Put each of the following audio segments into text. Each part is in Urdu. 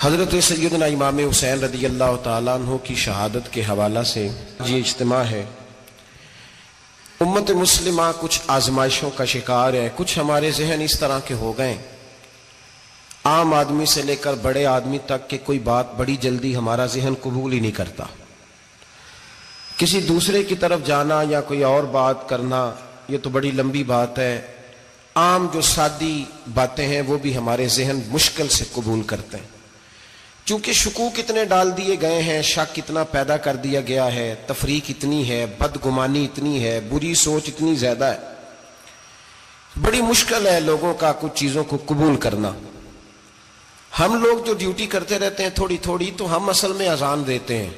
حضرت سیدنا امام حسین رضی اللہ تعالیٰ عنہ کی شہادت کے حوالہ سے یہ اجتماع ہے۔ امت مسلمہ کچھ آزمائشوں کا شکار ہے، کچھ ہمارے ذہن اس طرح کے ہو گئے، عام آدمی سے لے کر بڑے آدمی تک کہ کوئی بات بڑی جلدی ہمارا ذہن قبول ہی نہیں کرتا۔ کسی دوسرے کی طرف جانا یا کوئی اور بات کرنا یہ تو بڑی لمبی بات ہے، عام جو سادی باتیں ہیں وہ بھی ہمارے ذہن مشکل سے قبول کرتے ہیں، چونکہ شکوک اتنے ڈال دیے گئے ہیں، شک اتنا پیدا کر دیا گیا ہے، تفریق اتنی ہے، بدگمانی اتنی ہے، بری سوچ اتنی زیادہ ہے، بڑی مشکل ہے لوگوں کا کچھ چیزوں کو قبول کرنا۔ ہم لوگ جو ڈیوٹی کرتے رہتے ہیں تھوڑی تھوڑی، تو ہم اصل میں اذان دیتے ہیں،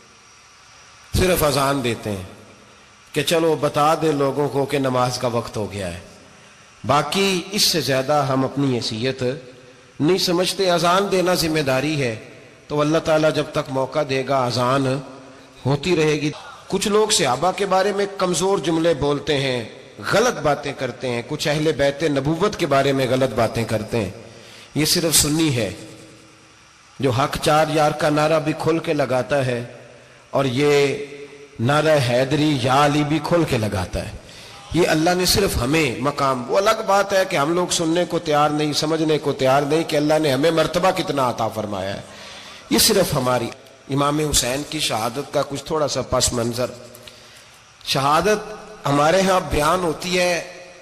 صرف اذان دیتے ہیں کہ چلو بتا دے لوگوں کو کہ نماز کا وقت ہو گیا ہے، باقی اس سے زیادہ ہم اپنی حیثیت نہیں سمجھتے۔ اذان دینا ذمہ داری ہے، تو اللہ تعالیٰ جب تک موقع دے گا اذان ہوتی رہے گی۔ کچھ لوگ صحابہ کے بارے میں کمزور جملے بولتے ہیں، غلط باتیں کرتے ہیں، کچھ اہل بیت نبوت کے بارے میں غلط باتیں کرتے ہیں۔ یہ صرف سنی ہے جو حق چار یار کا نعرہ بھی کھل کے لگاتا ہے، اور یہ نعرہ حیدری یا علی بھی کھل کے لگاتا ہے۔ یہ اللہ نے صرف ہمیں مقام، وہ الگ بات ہے کہ ہم لوگ سننے کو تیار نہیں، سمجھنے کو تیار نہیں کہ اللہ نے ہمیں مرتبہ کتنا عطا فرمایا ہے۔ یہ صرف ہماری امام حسین کی شہادت کا کچھ تھوڑا سا پس منظر۔ شہادت ہمارے ہاں بیان ہوتی ہے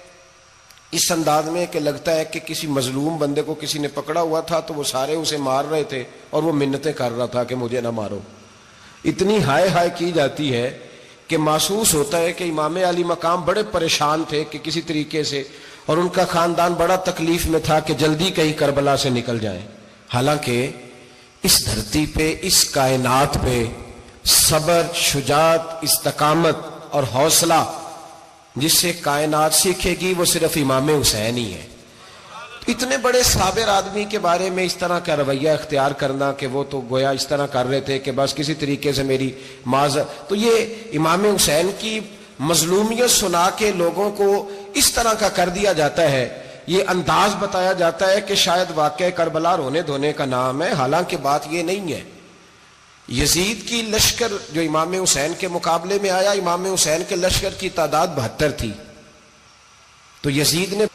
اس انداز میں کہ لگتا ہے کہ کسی مظلوم بندے کو کسی نے پکڑا ہوا تھا تو وہ سارے اسے مار رہے تھے اور وہ منتیں کر رہا تھا کہ مجھے نہ مارو۔ اتنی ہائے ہائے کی جاتی ہے کہ محسوس ہوتا ہے کہ امام علی مقام بڑے پریشان تھے کہ کسی طریقے سے، اور ان کا خاندان بڑا تکلیف میں تھا کہ جلدی کہیں کربلا سے نکل جائیں۔ حالانکہ اس دھرتی پہ، اس کائنات پہ صبر، شجاعت، استقامت اور حوصلہ جس سے کائنات سیکھے گی وہ صرف امام حسین ہی ہے۔ اتنے بڑے صابر آدمی کے بارے میں اس طرح کا رویہ اختیار کرنا کہ وہ تو گویا اس طرح کر رہے تھے کہ بس کسی طریقے سے میری معذرت، تو یہ امام حسین کی مظلومیت سنا کے لوگوں کو اس طرح کا کر دیا جاتا ہے، یہ انداز بتایا جاتا ہے کہ شاید واقعہ کربلا رونے دھونے کا نام ہے، حالانکہ بات یہ نہیں ہے۔ یزید کی لشکر جو امام حسین کے مقابلے میں آیا، امام حسین کے لشکر کی تعداد 72 تھی، تو یزید نے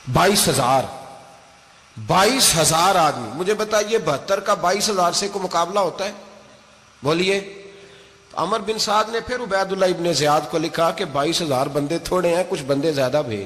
22,000 آدمی، مجھے بتائیے 72 کا 22,000 سے کو مقابلہ ہوتا ہے؟ بولیے۔ عمر بن سعد نے پھر عبید اللہ ابن زیاد کو لکھا کہ 22,000 بندے تھوڑے ہیں، کچھ بندے زیادہ بھیج۔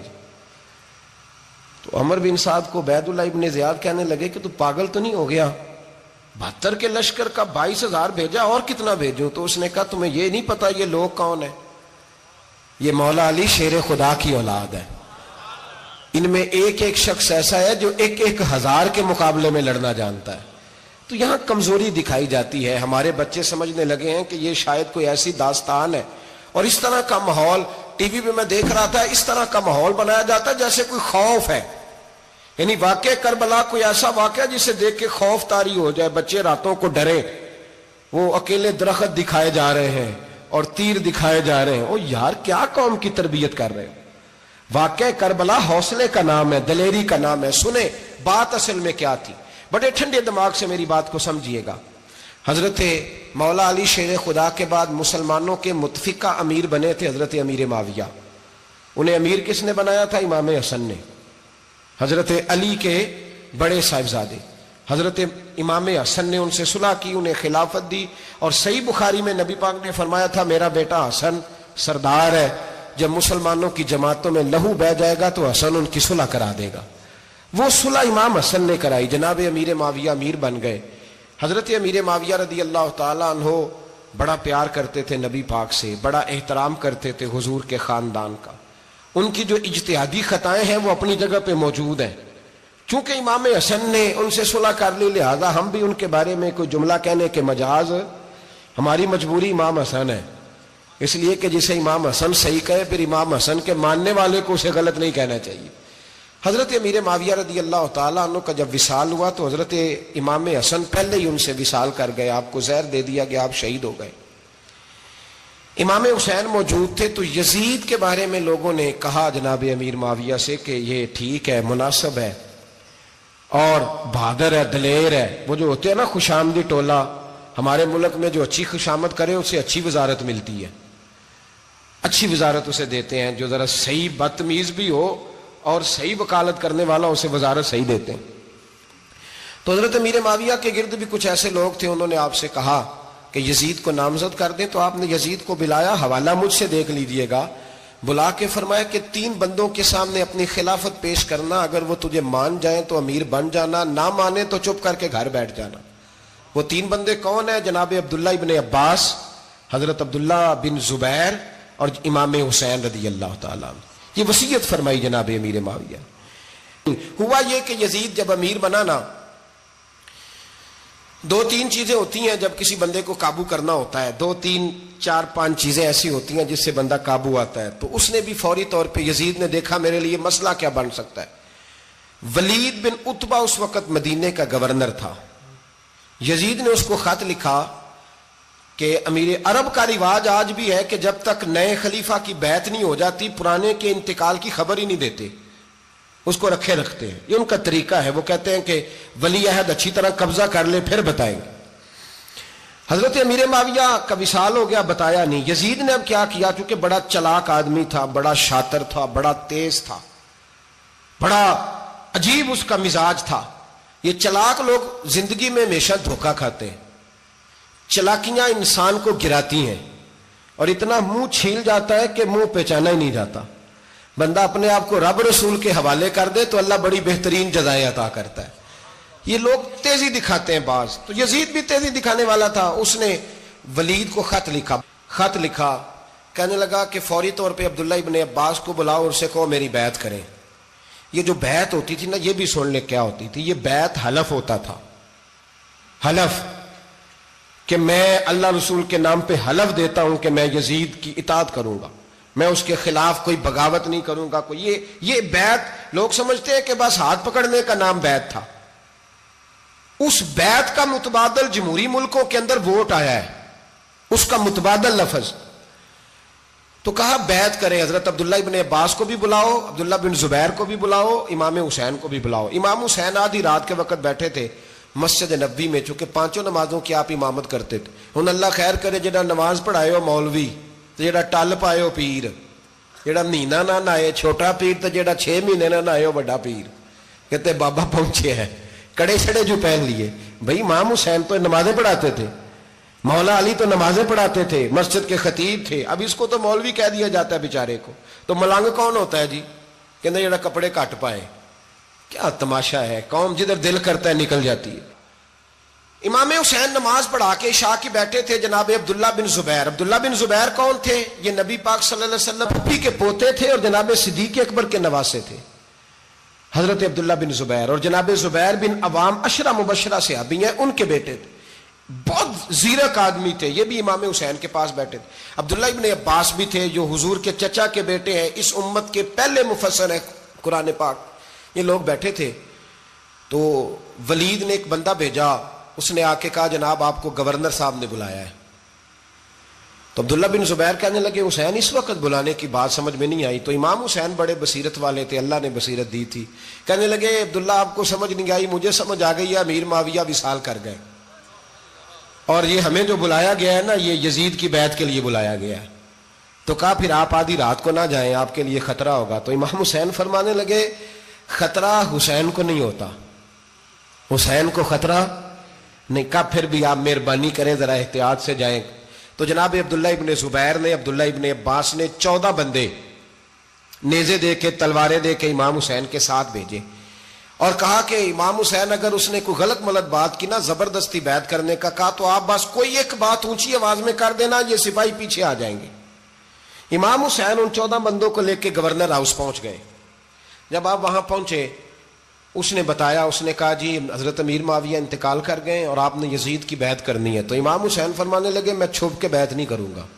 تو عمر بن سعد کو عبید اللہ ابن زیاد کہنے لگے کہ تو پاگل تو نہیں ہو گیا، 72 کے لشکر کا 22,000 بھیجا، اور کتنا بھیجوں؟ تو اس نے کہا تمہیں یہ نہیں پتا یہ لوگ کون ہیں؟ یہ مولا علی شیر خدا کی اولاد ہے، ان میں ایک ایک شخص ایسا ہے جو 1,000 کے مقابلے میں لڑنا جانتا ہے۔ تو یہاں کمزوری دکھائی جاتی ہے، ہمارے بچے سمجھنے لگے ہیں کہ یہ شاید کوئی ایسی داستان ہے، اور اس طرح کا ماحول ٹی وی پہ میں دیکھ رہا تھا، اس طرح کا ماحول بنایا جاتا ہے جیسے کوئی خوف ہے، یعنی واقعہ کربلا کوئی ایسا واقعہ جسے دیکھ کے خوف طاری ہو جائے، بچے راتوں کو ڈرے، وہ اکیلے درخت دکھائے جا رہے ہیں اور تیر دکھائے جا رہے ہیں۔ او یار کیا قوم کی تربیت کر رہے ہیں؟ واقعہ کربلا حوصلے کا نام ہے، دلیری کا نام ہے۔ سنیں بات اصل میں کیا تھی، بڑے ٹھنڈے دماغ سے میری بات کو سمجھیے گا۔ حضرت مولا علی شیر خدا کے بعد مسلمانوں کے متفقہ امیر بنے تھے حضرت امیر معاویہ۔ انہیں امیر کس نے بنایا تھا؟ امام حسن نے، حضرت علی کے بڑے صاحبزادے۔ حضرت امام حسن نے ان سے صلح کی، انہیں خلافت دی، اور صحیح بخاری میں نبی پاک نے فرمایا تھا میرا بیٹا حسن سردار ہے، جب مسلمانوں کی جماعتوں میں لہو بہ جائے گا تو حسن ان کی صلح کرا دے گا۔ وہ صلح امام حسن نے کرائی، جناب امیر معاویہ امیر بن گئے۔ حضرت امیر معاویہ رضی اللہ تعالیٰ عنہ بڑا پیار کرتے تھے نبی پاک سے، بڑا احترام کرتے تھے حضور کے خاندان کا۔ ان کی جو اجتہادی خطائیں ہیں وہ اپنی جگہ پہ موجود ہیں، چونکہ امام حسن نے ان سے صلح کر لی، لہذا ہم بھی ان کے بارے میں کوئی جملہ کہنے کے مجاز، ہماری مجبوری امام حسن ہے، اس لیے کہ جسے امام حسن صحیح کہے پھر امام حسن کے ماننے والے کو اسے غلط نہیں کہنا چاہیے۔ حضرت امیر معاویہ رضی اللہ تعالیٰ عنہ کا جب وصال ہوا تو حضرت امام حسن پہلے ہی ان سے وصال کر گئے، آپ کو زہر دے دیا گیا، آپ شہید ہو گئے۔ امام حسین موجود تھے، تو یزید کے بارے میں لوگوں نے کہا جناب امیر معاویہ سے کہ یہ ٹھیک ہے، مناسب ہے، اور بہادر ہے، دلیر ہے، وہ جو ہوتے ہیں نا خوش آمدی ٹولہ، ہمارے ملک میں جو اچھی خوشامد کرے اسے اچھی وزارت ملتی ہے، اچھی وزارت اسے دیتے ہیں، جو ذرا صحیح بدتمیز بھی ہو اور صحیح وکالت کرنے والا اسے وزارت صحیح دیتے ہیں۔ تو حضرت امیر معاویہ کے گرد بھی کچھ ایسے لوگ تھے، انہوں نے آپ سے کہا کہ یزید کو نامزد کر دیں، تو آپ نے یزید کو بلایا، حوالہ مجھ سے دیکھ لیجئے گا، بلا کے فرمایا کہ 3 بندوں کے سامنے اپنی خلافت پیش کرنا، اگر وہ تجھے مان جائیں تو امیر بن جانا، نہ مانے تو چپ کر کے گھر بیٹھ جانا۔ وہ 3 بندے کون ہیں؟ جناب عبداللہ ابن عباس، حضرت عبداللہ بن زبیر اور امام حسین رضی اللہ تعالیٰ عنہ۔ یہ وصیت فرمائی جناب امیر معاویہ۔ ہوا یہ کہ یزید جب امیر بنا نا، 2-3 چیزیں ہوتی ہیں جب کسی بندے کو قابو کرنا ہوتا ہے، 2-3 4-5 چیزیں ایسی ہوتی ہیں جس سے بندہ قابو آتا ہے۔ تو اس نے بھی فوری طور پہ، یزید نے دیکھا میرے لیے مسئلہ کیا بن سکتا ہے۔ ولید بن عتبہ اس وقت مدینے کا گورنر تھا، یزید نے اس کو خط لکھا کہ امیر عرب کا رواج آج بھی ہے کہ جب تک نئے خلیفہ کی بیعت نہیں ہو جاتی پرانے کے انتقال کی خبر ہی نہیں دیتے، اس کو رکھے رکھتے ہیں، یہ ان کا طریقہ ہے۔ وہ کہتے ہیں کہ ولی عہد اچھی طرح قبضہ کر لے پھر بتائیں گے۔ حضرت امیر معاویہ کا وصال ہو گیا، بتایا نہیں۔ یزید نے اب کیا کیا، چونکہ بڑا چلاک آدمی تھا، بڑا شاطر تھا، بڑا تیز تھا، بڑا عجیب اس کا مزاج تھا۔ یہ چلاک لوگ زندگی میں ہمیشہ دھوکہ کھاتے ہیں، چلاکیاں انسان کو گراتی ہیں اور اتنا منہ چھیل جاتا ہے کہ منہ پہچانا ہی نہیں جاتا۔ بندہ اپنے آپ کو رب رسول کے حوالے کر دے تو اللہ بڑی بہترین جزائیں عطا کرتا ہے۔ یہ لوگ تیزی دکھاتے ہیں بعض، تو یزید بھی تیزی دکھانے والا تھا۔ اس نے ولید کو خط لکھا، کہنے لگا کہ فوری طور پہ عبداللہ ابن عباس کو بلاؤ اور اسے کہو میری بیعت کریں۔ یہ جو بیعت ہوتی تھی نا، یہ بھی سن لے کیا ہوتی تھی، یہ بیعت حلف ہوتا تھا، حلف کہ میں اللہ رسول کے نام پہ حلف دیتا ہوں کہ میں یزید کی اطاعت کروں گا، میں اس کے خلاف کوئی بغاوت نہیں کروں گا۔ یہ بیعت لوگ سمجھتے ہیں کہ بس ہاتھ پکڑنے کا نام بیعت تھا۔ اس بیعت کا متبادل جمہوری ملکوں کے اندر ووٹ آیا ہے، اس کا متبادل لفظ۔ تو کہا بیعت کریں، حضرت عبداللہ ابن عباس کو بھی بلاؤ، عبداللہ بن زبیر کو بھی بلاؤ، امام حسین کو بھی بلاؤ۔ امام حسین آدھی رات کے وقت بیٹھے تھے مسجد نبوی میں، چونکہ 5 نمازوں کی آپ امامت کرتے تھے۔ ہن اللہ خیر کرے، جڑا نماز پڑھائے ہو مولوی تے جڑا ٹل پائے ہو پیر، جڑا مہینہ نہ نہائے چھوٹا پیر تے جڑا 6 مہینے نہ نہائے ہو بڑا پیر، کہتے بابا پہنچے ہیں، کڑے چھڑے جو پہن لیے۔ بھائی امام حسین تو نمازیں پڑھاتے تھے، مولا علی تو نمازیں پڑھاتے تھے، مسجد کے خطیب تھے، اب اس کو تو مولوی کہہ دیا جاتا ہے بیچارے کو۔ تو ملنگ کون ہوتا ہے جی؟ کہتے جڑا کپڑے کٹ پائے۔ کیا تماشا ہے، قوم جدھر دل کرتا ہے نکل جاتی ہے۔ امام حسین نماز پڑھا کے عشاء کی بیٹھے تھے، جناب عبداللہ بن زبیر۔ عبداللہ بن زبیر کون تھے؟ یہ نبی پاک صلی اللہ علیہ وسلم پھپھی کے پوتے تھے اور جناب صدیق اکبر کے نواسے تھے، حضرت عبداللہ بن زبیر۔ اور جناب زبیر بن عوام عشرہ مبشرہ صحابی ہیں، ان کے بیٹے تھے، بہت زیرک آدمی تھے، یہ بھی امام حسین کے پاس بیٹھے تھے۔ عبداللہ ابن عباس بھی تھے جو حضور کے چچا کے بیٹے ہیں، اس امت کے پہلے مفسر ہیں قرآن پاک۔ یہ لوگ بیٹھے تھے تو ولید نے ایک بندہ بھیجا، اس نے آ کے کہا جناب آپ کو گورنر صاحب نے بلایا ہے۔ تو عبداللہ بن زبیر کہنے لگے حسین اس وقت بلانے کی بات سمجھ میں نہیں آئی۔ تو امام حسین بڑے بصیرت والے تھے، اللہ نے بصیرت دی تھی، کہنے لگے عبداللہ آپ کو سمجھ نہیں آئی، مجھے سمجھ آ گئی ہے، امیر معاویہ وصال کر گئے اور یہ ہمیں جو بلایا گیا ہے نا، یہ یزید کی بیعت کے لیے بلایا گیا ہے۔ تو کہا پھر آپ آدھی رات کو نہ جائیں، آپ کے لیے خطرہ ہوگا۔ تو امام حسین فرمانے لگے خطرہ حسین کو نہیں ہوتا، حسین کو خطرہ نہیں۔ کہا پھر بھی آپ مہربانی کریں ذرا احتیاط سے جائیں۔ تو جناب عبداللہ ابن زبیر نے، عبداللہ ابن عباس نے 14 بندے نیزے دے کے، تلواریں دے کے امام حسین کے ساتھ بھیجے اور کہا کہ امام حسین اگر اس نے کوئی غلط ملت بات کی نا، زبردستی بیعت کرنے کا کہا، تو آپ بس کوئی ایک بات اونچی آواز میں کر دینا، یہ سپاہی پیچھے آ جائیں گے۔ امام حسین ان 14 بندوں کو لے کے گورنر ہاؤس پہنچ گئے۔ جب آپ وہاں پہنچے، اس نے بتایا، اس نے کہا جی حضرت امیر معاویہ انتقال کر گئے اور آپ نے یزید کی بیعت کرنی ہے۔ تو امام حسین فرمانے لگے میں چھپ کے بیعت نہیں کروں گا،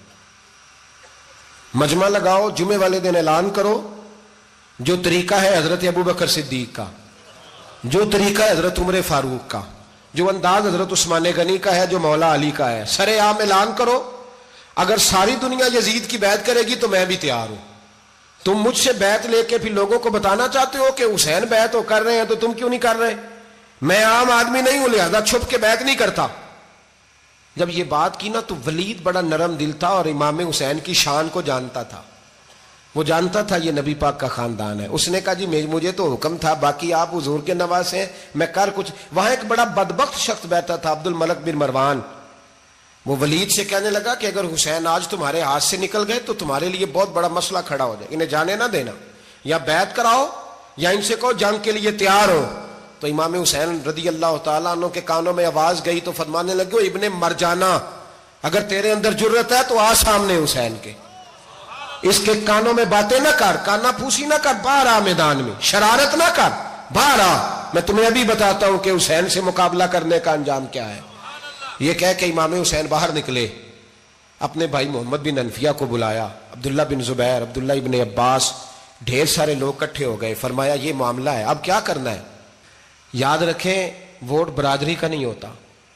مجمع لگاؤ، جمعے والے دن اعلان کرو، جو طریقہ ہے حضرت ابوبکر صدیق کا، جو طریقہ ہے حضرت عمر فاروق کا، جو انداز حضرت عثمان غنی کا ہے، جو مولا علی کا ہے، سر عام اعلان کرو، اگر ساری دنیا یزید کی بیعت کرے گی تو میں بھی تیار ہوں۔ تم مجھ سے بیعت لے کے پھر لوگوں کو بتانا چاہتے ہو کہ حسین بیعت ہو کر رہے ہیں تو تم کیوں نہیں کر رہے؟ میں عام آدمی نہیں ہوں لہذا چھپ کے بیعت نہیں کرتا. جب یہ بات کی نا تو ولید بڑا نرم دل تھا اور امام حسین کی شان کو جانتا تھا. وہ جانتا تھا یہ نبی پاک کا خاندان ہے. اس نے کہا جی مجھے تو حکم تھا، باقی آپ حضور کے نواز ہیں، میں کر کچھ. وہاں ایک بڑا بدبخت شخص بیٹھا تھا، عبد الملک بن مروان. وہ ولید سے کہنے لگا کہ اگر حسین آج تمہارے ہاتھ سے نکل گئے تو تمہارے لیے بہت بڑا مسئلہ کھڑا ہو جائے، انہیں جانے نہ دینا، یا بیعت کراؤ یا ان سے کہو جنگ کے لیے تیار ہو. تو امام حسین رضی اللہ تعالیٰ عنہ کے کانوں میں آواز گئی تو فرمانے لگے ابن مرجانا، اگر تیرے اندر جرت ہے تو آ سامنے حسین کے، اس کے کانوں میں باتیں نہ کر، کانا پھوسی نہ کر، باہر آ میدان میں، شرارت نہ کر، باہر آ، میں تمہیں ابھی بتاتا ہوں کہ حسین سے مقابلہ کرنے کا انجام کیا ہے. یہ کہہ کہ امام حسین باہر نکلے، اپنے بھائی محمد بن انفیہ کو بلایا، عبداللہ بن زبیر، عبداللہ ابن عباس، ڈھیر سارے لوگ اکٹھے ہو گئے. فرمایا یہ معاملہ ہے، اب کیا کرنا ہے؟ یاد رکھیں ووٹ برادری کا نہیں ہوتا،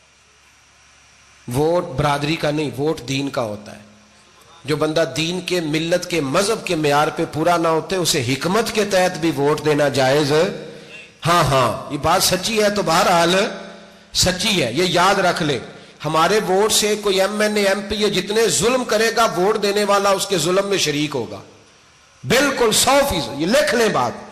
ووٹ برادری کا نہیں، ووٹ دین کا ہوتا ہے. جو بندہ دین کے، ملت کے، مذہب کے معیار پہ پورا نہ ہوتے اسے حکمت کے تحت بھی ووٹ دینا جائز. ہاں یہ بات سچی ہے تو بہرحال سچی ہے، یہ یاد رکھ لے. ہمارے ووٹ سے کوئی M N A, M P A جتنے ظلم کرے گا ووٹ دینے والا اس کے ظلم میں شریک ہوگا، بالکل 100%. یہ لکھ لیں بات.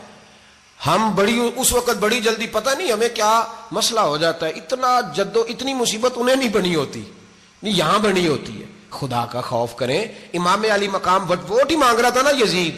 ہم اس وقت بڑی جلدی، پتہ نہیں ہمیں کیا مسئلہ ہو جاتا ہے، اتنا اتنی مصیبت انہیں نہیں بنی ہوتی، نہیں یہاں بنی ہوتی ہے. خدا کا خوف کریں. امام علی مقام ووٹ ہی مانگ رہا تھا نا یزید،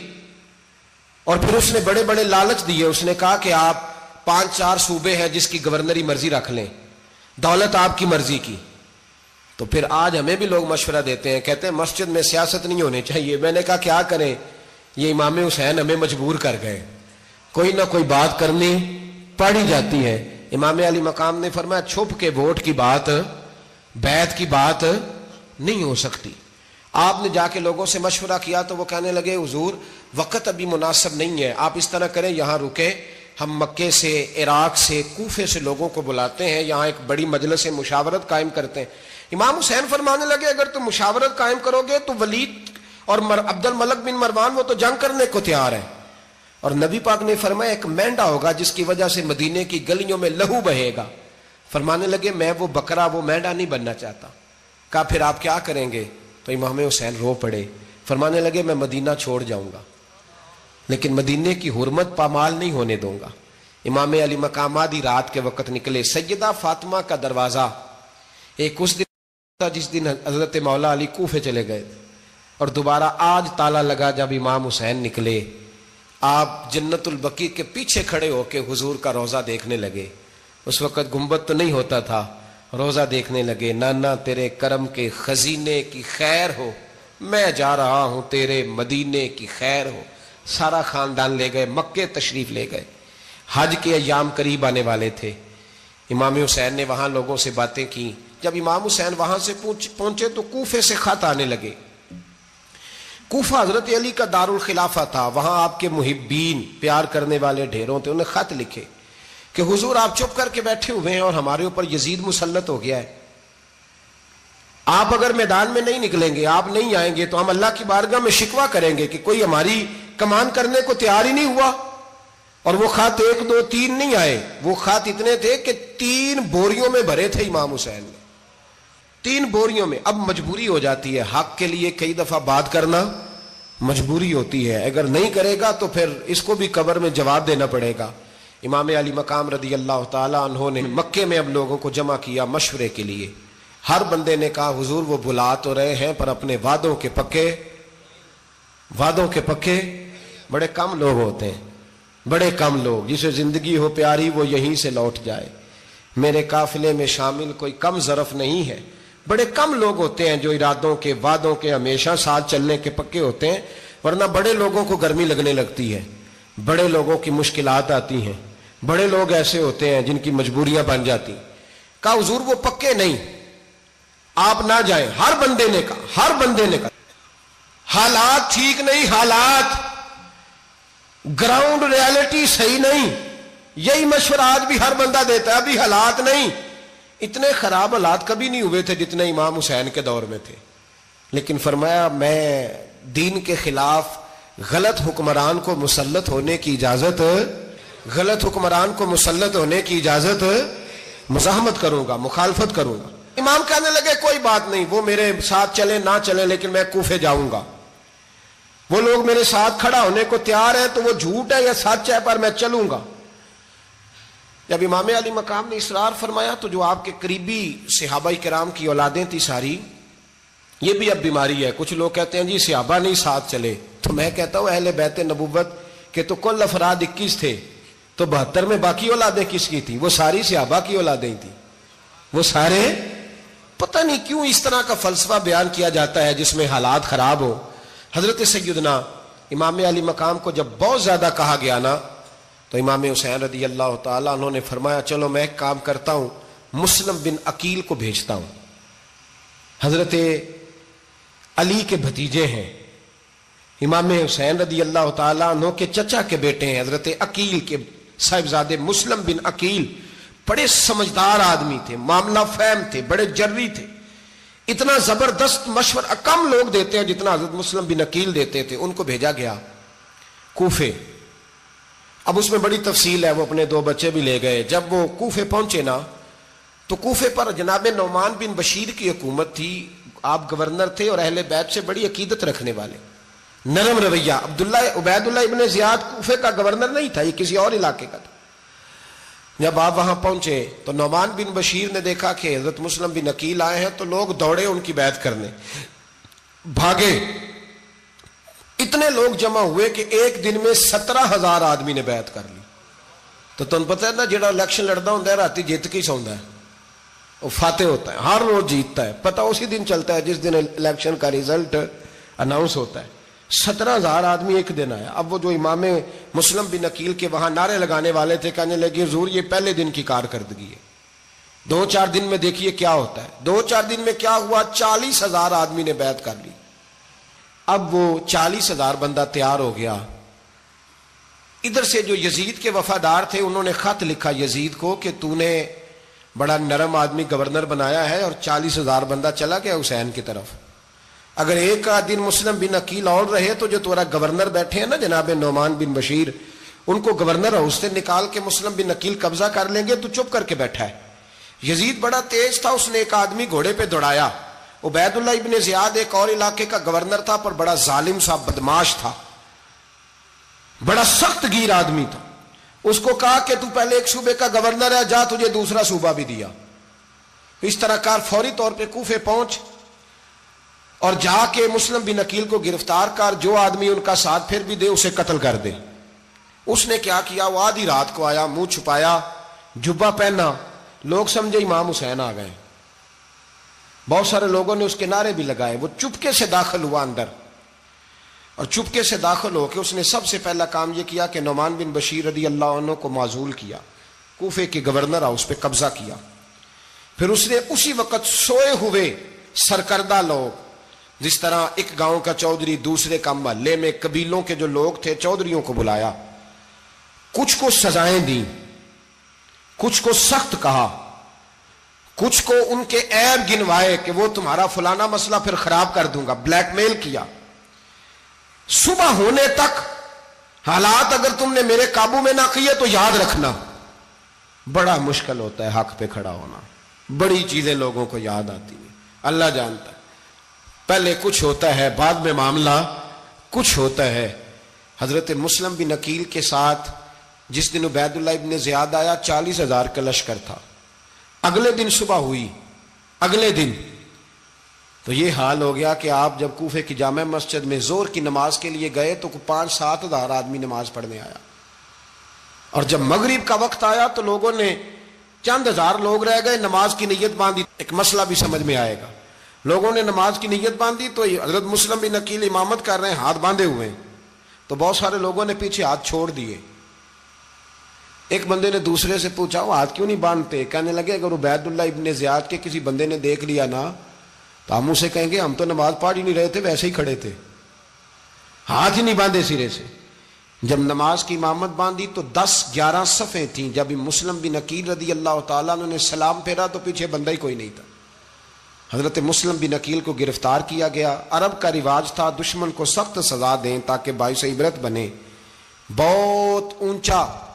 اور پھر اس نے بڑے بڑے لالچ دیے. اس نے کہا کہ آپ 5-4 صوبے ہیں جس کی گورنری مرضی رکھ لیں، دولت آپ کی مرضی کی. تو پھر آج ہمیں بھی لوگ مشورہ دیتے ہیں، کہتے ہیں مسجد میں سیاست نہیں ہونی چاہیے. میں نے کہا کیا کریں، یہ امام حسین ہمیں مجبور کر گئے، کوئی نہ کوئی بات کرنی پڑ ہی جاتی ہے. امام علی مقام نے فرمایا چھپ کے ووٹ کی بات، بیعت کی بات نہیں ہو سکتی. آپ نے جا کے لوگوں سے مشورہ کیا تو وہ کہنے لگے حضور وقت ابھی مناسب نہیں ہے، آپ اس طرح کریں یہاں رکیں، ہم مکے سے، عراق سے، کوفے سے لوگوں کو بلاتے ہیں، یہاں ایک بڑی مجلس مشاورت قائم کرتے ہیں. امام حسین فرمانے لگے اگر تم مشاورت قائم کرو گے تو ولید اور عبد الملک بن مروان وہ تو جنگ کرنے کو تیار ہے، اور نبی پاک نے فرمایا ایک مینڈا ہوگا جس کی وجہ سے مدینے کی گلیوں میں لہو بہے گا. فرمانے لگے میں وہ بکرا، وہ مینڈا نہیں بننا چاہتا. کہا پھر آپ کیا کریں گے؟ تو امام حسین رو پڑے، فرمانے لگے میں مدینہ چھوڑ جاؤں گا لیکن مدینے کی حرمت پامال نہیں ہونے دوں گا. امام علی مقام آدھی رات کے وقت نکلے. سیدہ فاطمہ کا دروازہ ایک اس دن تھا جس دن حضرت مولا علی کوفے چلے گئے، اور دوبارہ آج تالا لگا جب امام حسین نکلے. آپ جنت البقیع کے پیچھے کھڑے ہو کے حضور کا روضہ دیکھنے لگے. اس وقت گنبد تو نہیں ہوتا تھا، روضہ دیکھنے لگے. نانا تیرے کرم کے خزینے کی خیر ہو، میں جا رہا ہوں تیرے مدینے کی خیر ہو. سارا خاندان لے گئے، مکے تشریف لے گئے. حج کے ایام قریب آنے والے تھے. امام حسین نے وہاں لوگوں سے باتیں کی. جب امام حسین وہاں سے پہنچے تو کوفے سے خط آنے لگے. کوفہ حضرت علی کا دارالخلافہ تھا، وہاں آپ کے محبین، پیار کرنے والے ڈھیروں تھے. انہیں خط لکھے کہ حضور آپ چپ کر کے بیٹھے ہوئے ہیں اور ہمارے اوپر یزید مسلط ہو گیا ہے. آپ اگر میدان میں نہیں نکلیں گے، آپ نہیں آئیں گے تو ہم اللہ کی بارگاہ میں شکوہ کریں گے کہ کوئی ہماری کمان کرنے کو تیار ہی نہیں ہوا. اور وہ خط 1 2 3 نہیں آئے، وہ خط اتنے تھے کہ 3 بوریوں میں بھرے تھے امام حسین نے، 3 بوریوں میں. اب مجبوری ہو جاتی ہے، حق کے لیے کئی دفعہ بات کرنا مجبوری ہوتی ہے. اگر نہیں کرے گا تو پھر اس کو بھی قبر میں جواب دینا پڑے گا. امام علی مقام رضی اللہ تعالیٰ عنہ نے مکے میں اب لوگوں کو جمع کیا مشورے کے لیے. ہر بندے نے کہا حضور وہ بلا تو رہے ہیں پر اپنے وعدوں کے پکے بڑے کم لوگ ہوتے ہیں، بڑے کم لوگ. جسے زندگی ہو پیاری وہ یہیں سے لوٹ جائے. میرے قافلے میں شامل کوئی کم ظرف نہیں ہے. بڑے کم لوگ ہوتے ہیں جو ارادوں کے، وعدوں کے ہمیشہ ساتھ چلنے کے پکے ہوتے ہیں، ورنہ بڑے لوگوں کو گرمی لگنے لگتی ہے، بڑے لوگوں کی مشکلات آتی ہیں، بڑے لوگ ایسے ہوتے ہیں جن کی مجبوریاں بن جاتی. کہا حضور وہ پکے نہیں، آپ نہ جائیں. ہر بندے نے کہا حالات ٹھیک نہیں، حالات گراؤنڈ ریالٹی صحیح نہیں. یہی مشورہ آج بھی ہر بندہ دیتا ہے، ابھی حالات نہیں. اتنے خراب حالات کبھی نہیں ہوئے تھے جتنے امام حسین کے دور میں تھے. لیکن فرمایا میں دین کے خلاف غلط حکمران کو مسلط ہونے کی اجازت غلط حکمران کو مسلط ہونے کی اجازت مزاحمت کروں گا، مخالفت کروں گا۔ امام کہنے لگے کوئی بات نہیں، وہ میرے ساتھ چلے نہ چلے لیکن میں کوفے جاؤں گا، وہ لوگ میرے ساتھ کھڑا ہونے کو تیار ہے تو وہ جھوٹ ہے یا سچ ہے پر میں چلوں گا۔ جب امام علی مقام نے اصرار فرمایا تو جو آپ کے قریبی صحابہ کرام کی اولادیں تھی ساری، یہ بھی اب بیماری ہے، کچھ لوگ کہتے ہیں جی صحابہ نہیں ساتھ چلے، تو میں کہتا ہوں اہل بیت نبوت کے تو کل افراد 21 تھے، تو 72 میں باقی اولادیں کس کی تھیں؟ وہ ساری صحابہ کی اولادیں تھیں، وہ سارے۔ پتہ نہیں کیوں اس طرح کا فلسفہ بیان کیا جاتا ہے جس میں حالات خراب ہو۔ حضرت سیدنا امام علی مقام کو جب بہت زیادہ کہا گیا نا تو امام حسین رضی اللہ تعالیٰ عنہ نے فرمایا چلو میں ایک کام کرتا ہوں، مسلم بن عقیل کو بھیجتا ہوں، حضرت علی کے بھتیجے ہیں، امام حسین رضی اللہ تعالیٰ عنہ کے چچا کے بیٹے ہیں، حضرت عقیل کے صاحبزادے مسلم بن عقیل بڑے سمجھدار آدمی تھے، معاملہ فہم تھے، بڑے جری تھے، اتنا زبردست مشورہ کم لوگ دیتے ہیں جتنا حضرت مسلم بن عقیل دیتے تھے۔ ان کو بھیجا گیا کوفے۔ اب اس میں بڑی تفصیل ہے، وہ اپنے 2 بچے بھی لے گئے۔ جب وہ کوفے پہنچے نا تو کوفے پر جناب نعمان بن بشیر کی حکومت تھی، آپ گورنر تھے اور اہل بیت سے بڑی عقیدت رکھنے والے، نرم رویہ۔ عبید اللہ ابن زیاد کوفے کا گورنر نہیں تھا، یہ کسی اور علاقے کا تھا۔ جب آپ وہاں پہنچے تو نعمان بن بشیر نے دیکھا کہ حضرت مسلم بن عقیل آئے ہیں تو لوگ دوڑے ان کی بیعت کرنے، بھاگے، اتنے لوگ جمع ہوئے کہ ایک دن میں 17,000 آدمی نے بیعت کر لی۔ تو تمہیں پتہ ہے نا جڑا الیکشن لڑتا ہوں راتی جیت کے سوندا ہے، وہ فاتح ہوتا ہے، ہر روز جیتتا ہے، پتہ اسی دن چلتا ہے جس دن الیکشن کا ریزلٹ اناؤنس ہوتا ہے۔ 17,000 آدمی ایک دن آیا۔ اب وہ جو امام مسلم بن عقیل کے وہاں نعرے لگانے والے تھے کہنے لگے حضور یہ پہلے دن کی کارکردگی ہے، 2-4 دن میں دیکھیے کیا ہوتا ہے۔ 2-4 دن میں کیا ہوا؟ 40,000 آدمی نے بیعت کر لی۔ اب وہ 40,000 بندہ تیار ہو گیا۔ ادھر سے جو یزید کے وفادار تھے انہوں نے خط لکھا یزید کو کہ تو نے بڑا نرم آدمی گورنر بنایا ہے اور 40,000 بندہ چلا گیا حسین کی طرف، اگر ایک دن مسلم بن عقیل اور رہے تو جو تمہارا گورنر بیٹھے ہیں نا جناب نعمان بن بشیر، ان کو گورنر ہاؤس سے نکال کے مسلم بن عقیل قبضہ کر لیں گے، تو چپ کر کے بیٹھا ہے۔ یزید بڑا تیز تھا، اس نے ایک آدمی گھوڑے پہ دوڑایا۔ عبید اللہ ابن زیاد ایک اور علاقے کا گورنر تھا پر بڑا ظالم سا بدماش تھا، بڑا سخت گیر آدمی تھا۔ اس کو کہا کہ تو پہلے ایک صوبے کا گورنر ہے، جا تجھے دوسرا صوبہ بھی دیا، اس طرح کار فوری طور پہ کوفے پہنچ اور جا کے مسلم بن عقیل کو گرفتار کر، جو آدمی ان کا ساتھ پھر بھی دے اسے قتل کر دے۔ اس نے کیا کیا؟ وہ آدھی رات کو آیا، منہ چھپایا، جبہ پہنا، لوگ سمجھے امام حسین آ گئے۔ بہت سارے لوگوں نے اس کے نعرے بھی لگائے۔ وہ چپکے سے داخل ہوا اندر، اور چپکے سے داخل ہو کے اس نے سب سے پہلا کام یہ کیا کہ نعمان بن بشیر رضی اللہ عنہ کو معزول کیا، کوفے کے گورنر ہاؤس پہ قبضہ کیا۔ پھر اس نے اسی وقت سوئے ہوئے سرکردہ لوگ، جس طرح ایک گاؤں کا چودھری دوسرے کا محلے میں قبیلوں کے جو لوگ تھے چودھریوں کو بلایا، کچھ کو سزائیں دیں، کچھ کو سخت کہا، کچھ کو ان کے عیب گنوائے کہ وہ تمہارا فلانا مسئلہ پھر خراب کر دوں گا، بلیک میل کیا۔ صبح ہونے تک حالات اگر تم نے میرے قابو میں نہ کیے تو یاد رکھنا بڑا مشکل ہوتا ہے حق پہ کھڑا ہونا، بڑی چیزیں لوگوں کو یاد آتی ہیں، اللہ جانتا ہے۔ پہلے کچھ ہوتا ہے، بعد میں معاملہ کچھ ہوتا ہے۔ حضرت مسلم بن عقیل کے ساتھ جس دن عبید اللہ ابن زیاد آیا 40,000 کا لشکر تھا۔ اگلے دن صبح ہوئی، اگلے دن تو یہ حال ہو گیا کہ آپ جب کوفے کی جامع مسجد میں زور کی نماز کے لیے گئے تو 5-7 ہزار آدمی نماز پڑھنے آیا، اور جب مغرب کا وقت آیا تو لوگوں نے چند ہزار لوگ رہ گئے، نماز کی نیت باندھی۔ ایک مسئلہ بھی سمجھ میں آئے گا، لوگوں نے نماز کی نیت باندھی تو حضرت مسلم بن عقیل امامت کر رہے ہیں، ہاتھ باندھے ہوئے ہیں، تو بہت سارے لوگوں نے پیچھے ہاتھ چھوڑ دیے۔ ایک بندے نے دوسرے سے پوچھا وہ ہاتھ کیوں نہیں باندھتے؟ کہنے لگے اگر عبید اللہ ابن زیاد کے کسی بندے نے دیکھ لیا نا تو ہم اسے کہیں گے ہم تو نماز پڑھ ہی نہیں رہے تھے، ویسے ہی کھڑے تھے، ہاتھ ہی نہیں باندھے سرے سے۔ جب نماز کی امامت باندھی تو 10-11 صفیں تھیں۔ جب مسلم بن عقیل رضی اللہ تعالیٰ عنہ نے سلام پھیرا تو پیچھے بندہ ہی کوئی نہیں تھا۔ حضرت مسلم بن عقیل کو گرفتار کیا گیا۔ عرب کا رواج تھا دشمن کو سخت سزا دیں تاکہ باعث عبرت بنے۔ بہت اونچا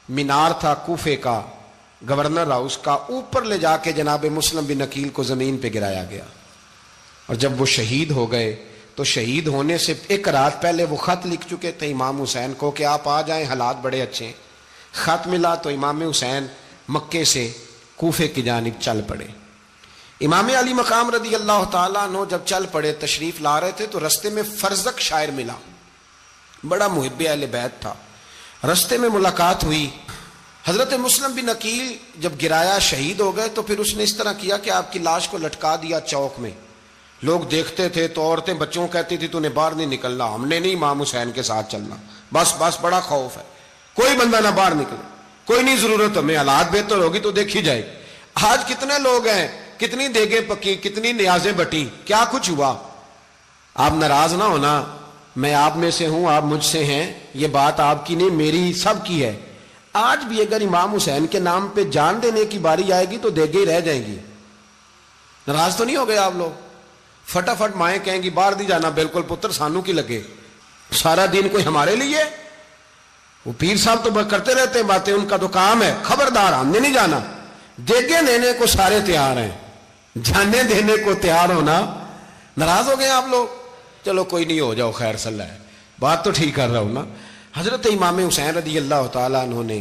मीनार था कूफे का, गवर्नर हाउस का, ऊपर ले जाके जनाब मुस्लिम बिन अकील को जमीन पे गिराया गया। और जब वो शहीद हो गए तो शहीद होने से एक रात पहले वो खत लिख चुके थे इमाम हुसैन को कि आप आ जाएं, हालात बड़े अच्छे हैं। खत मिला तो इमाम हुसैन मक्के से कूफे की जानिब चल पड़े। इमाम अली मकाम रदी अल्लाह ताला अन्हु जब चल पड़े, तशरीफ ला रहे थे, तो रस्ते में फर्जक शायर मिला, बड़ा मुहिब्बे अहले बैत था। रस्ते में मुलाकात हुई। हजरत मुस्लिम बिन अकील जब गिराया, शहीद हो गए, तो फिर उसने इस तरह किया कि आपकी लाश को लटका दिया चौक में। लोग देखते थे तो औरतें बच्चों कहती थी तूने बाहर नहीं निकलना, हमने नहीं इमाम हुसैन के साथ चलना, बस बस बड़ा खौफ है, कोई बंदा ना बाहर निकले, कोई नहीं जरूरत हमें, हालात बेहतर होगी तो देखी जाएगी। आज कितने लोग हैं, कितनी देगें पकी, कितनी न्याजें बटी, क्या कुछ हुआ। आप नाराज ना होना, मैं आप में से हूं, आप मुझसे हैं, ये बात आपकी नहीं मेरी सबकी है। आज भी अगर इमाम हुसैन के नाम पे जान देने की बारी आएगी तो देगे ही रह जाएंगी। नाराज तो नहीं हो गए आप लोग? फटाफट माएं कहेंगी बाहर नहीं जाना, बिल्कुल पुत्र सानू की लगे, सारा दिन कोई हमारे लिए। वो पीर साहब तो करते रहते हैं बातें, उनका तो काम है, खबरदार हमने नहीं जाना। देगे देने को सारे तैयार हैं, जाने देने को तैयार होना। नाराज हो गए आप लोग? चलो कोई नहीं, हो जाओ, खैर सल्ला है, बात तो ठीक कर रहा हूं ना। हजरत इमाम हुसैन रदी अल्लाह ताला अन्हु ने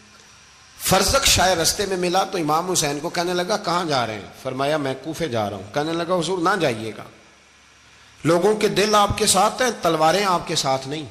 फर्जक शायर रस्ते में मिला तो इमाम हुसैन को कहने लगा कहां जा रहे हैं? फरमाया मैं कूफे जा रहा हूं। कहने लगा हुजूर ना जाइएगा, लोगों के दिल आपके साथ हैं, तलवारें आपके साथ नहीं।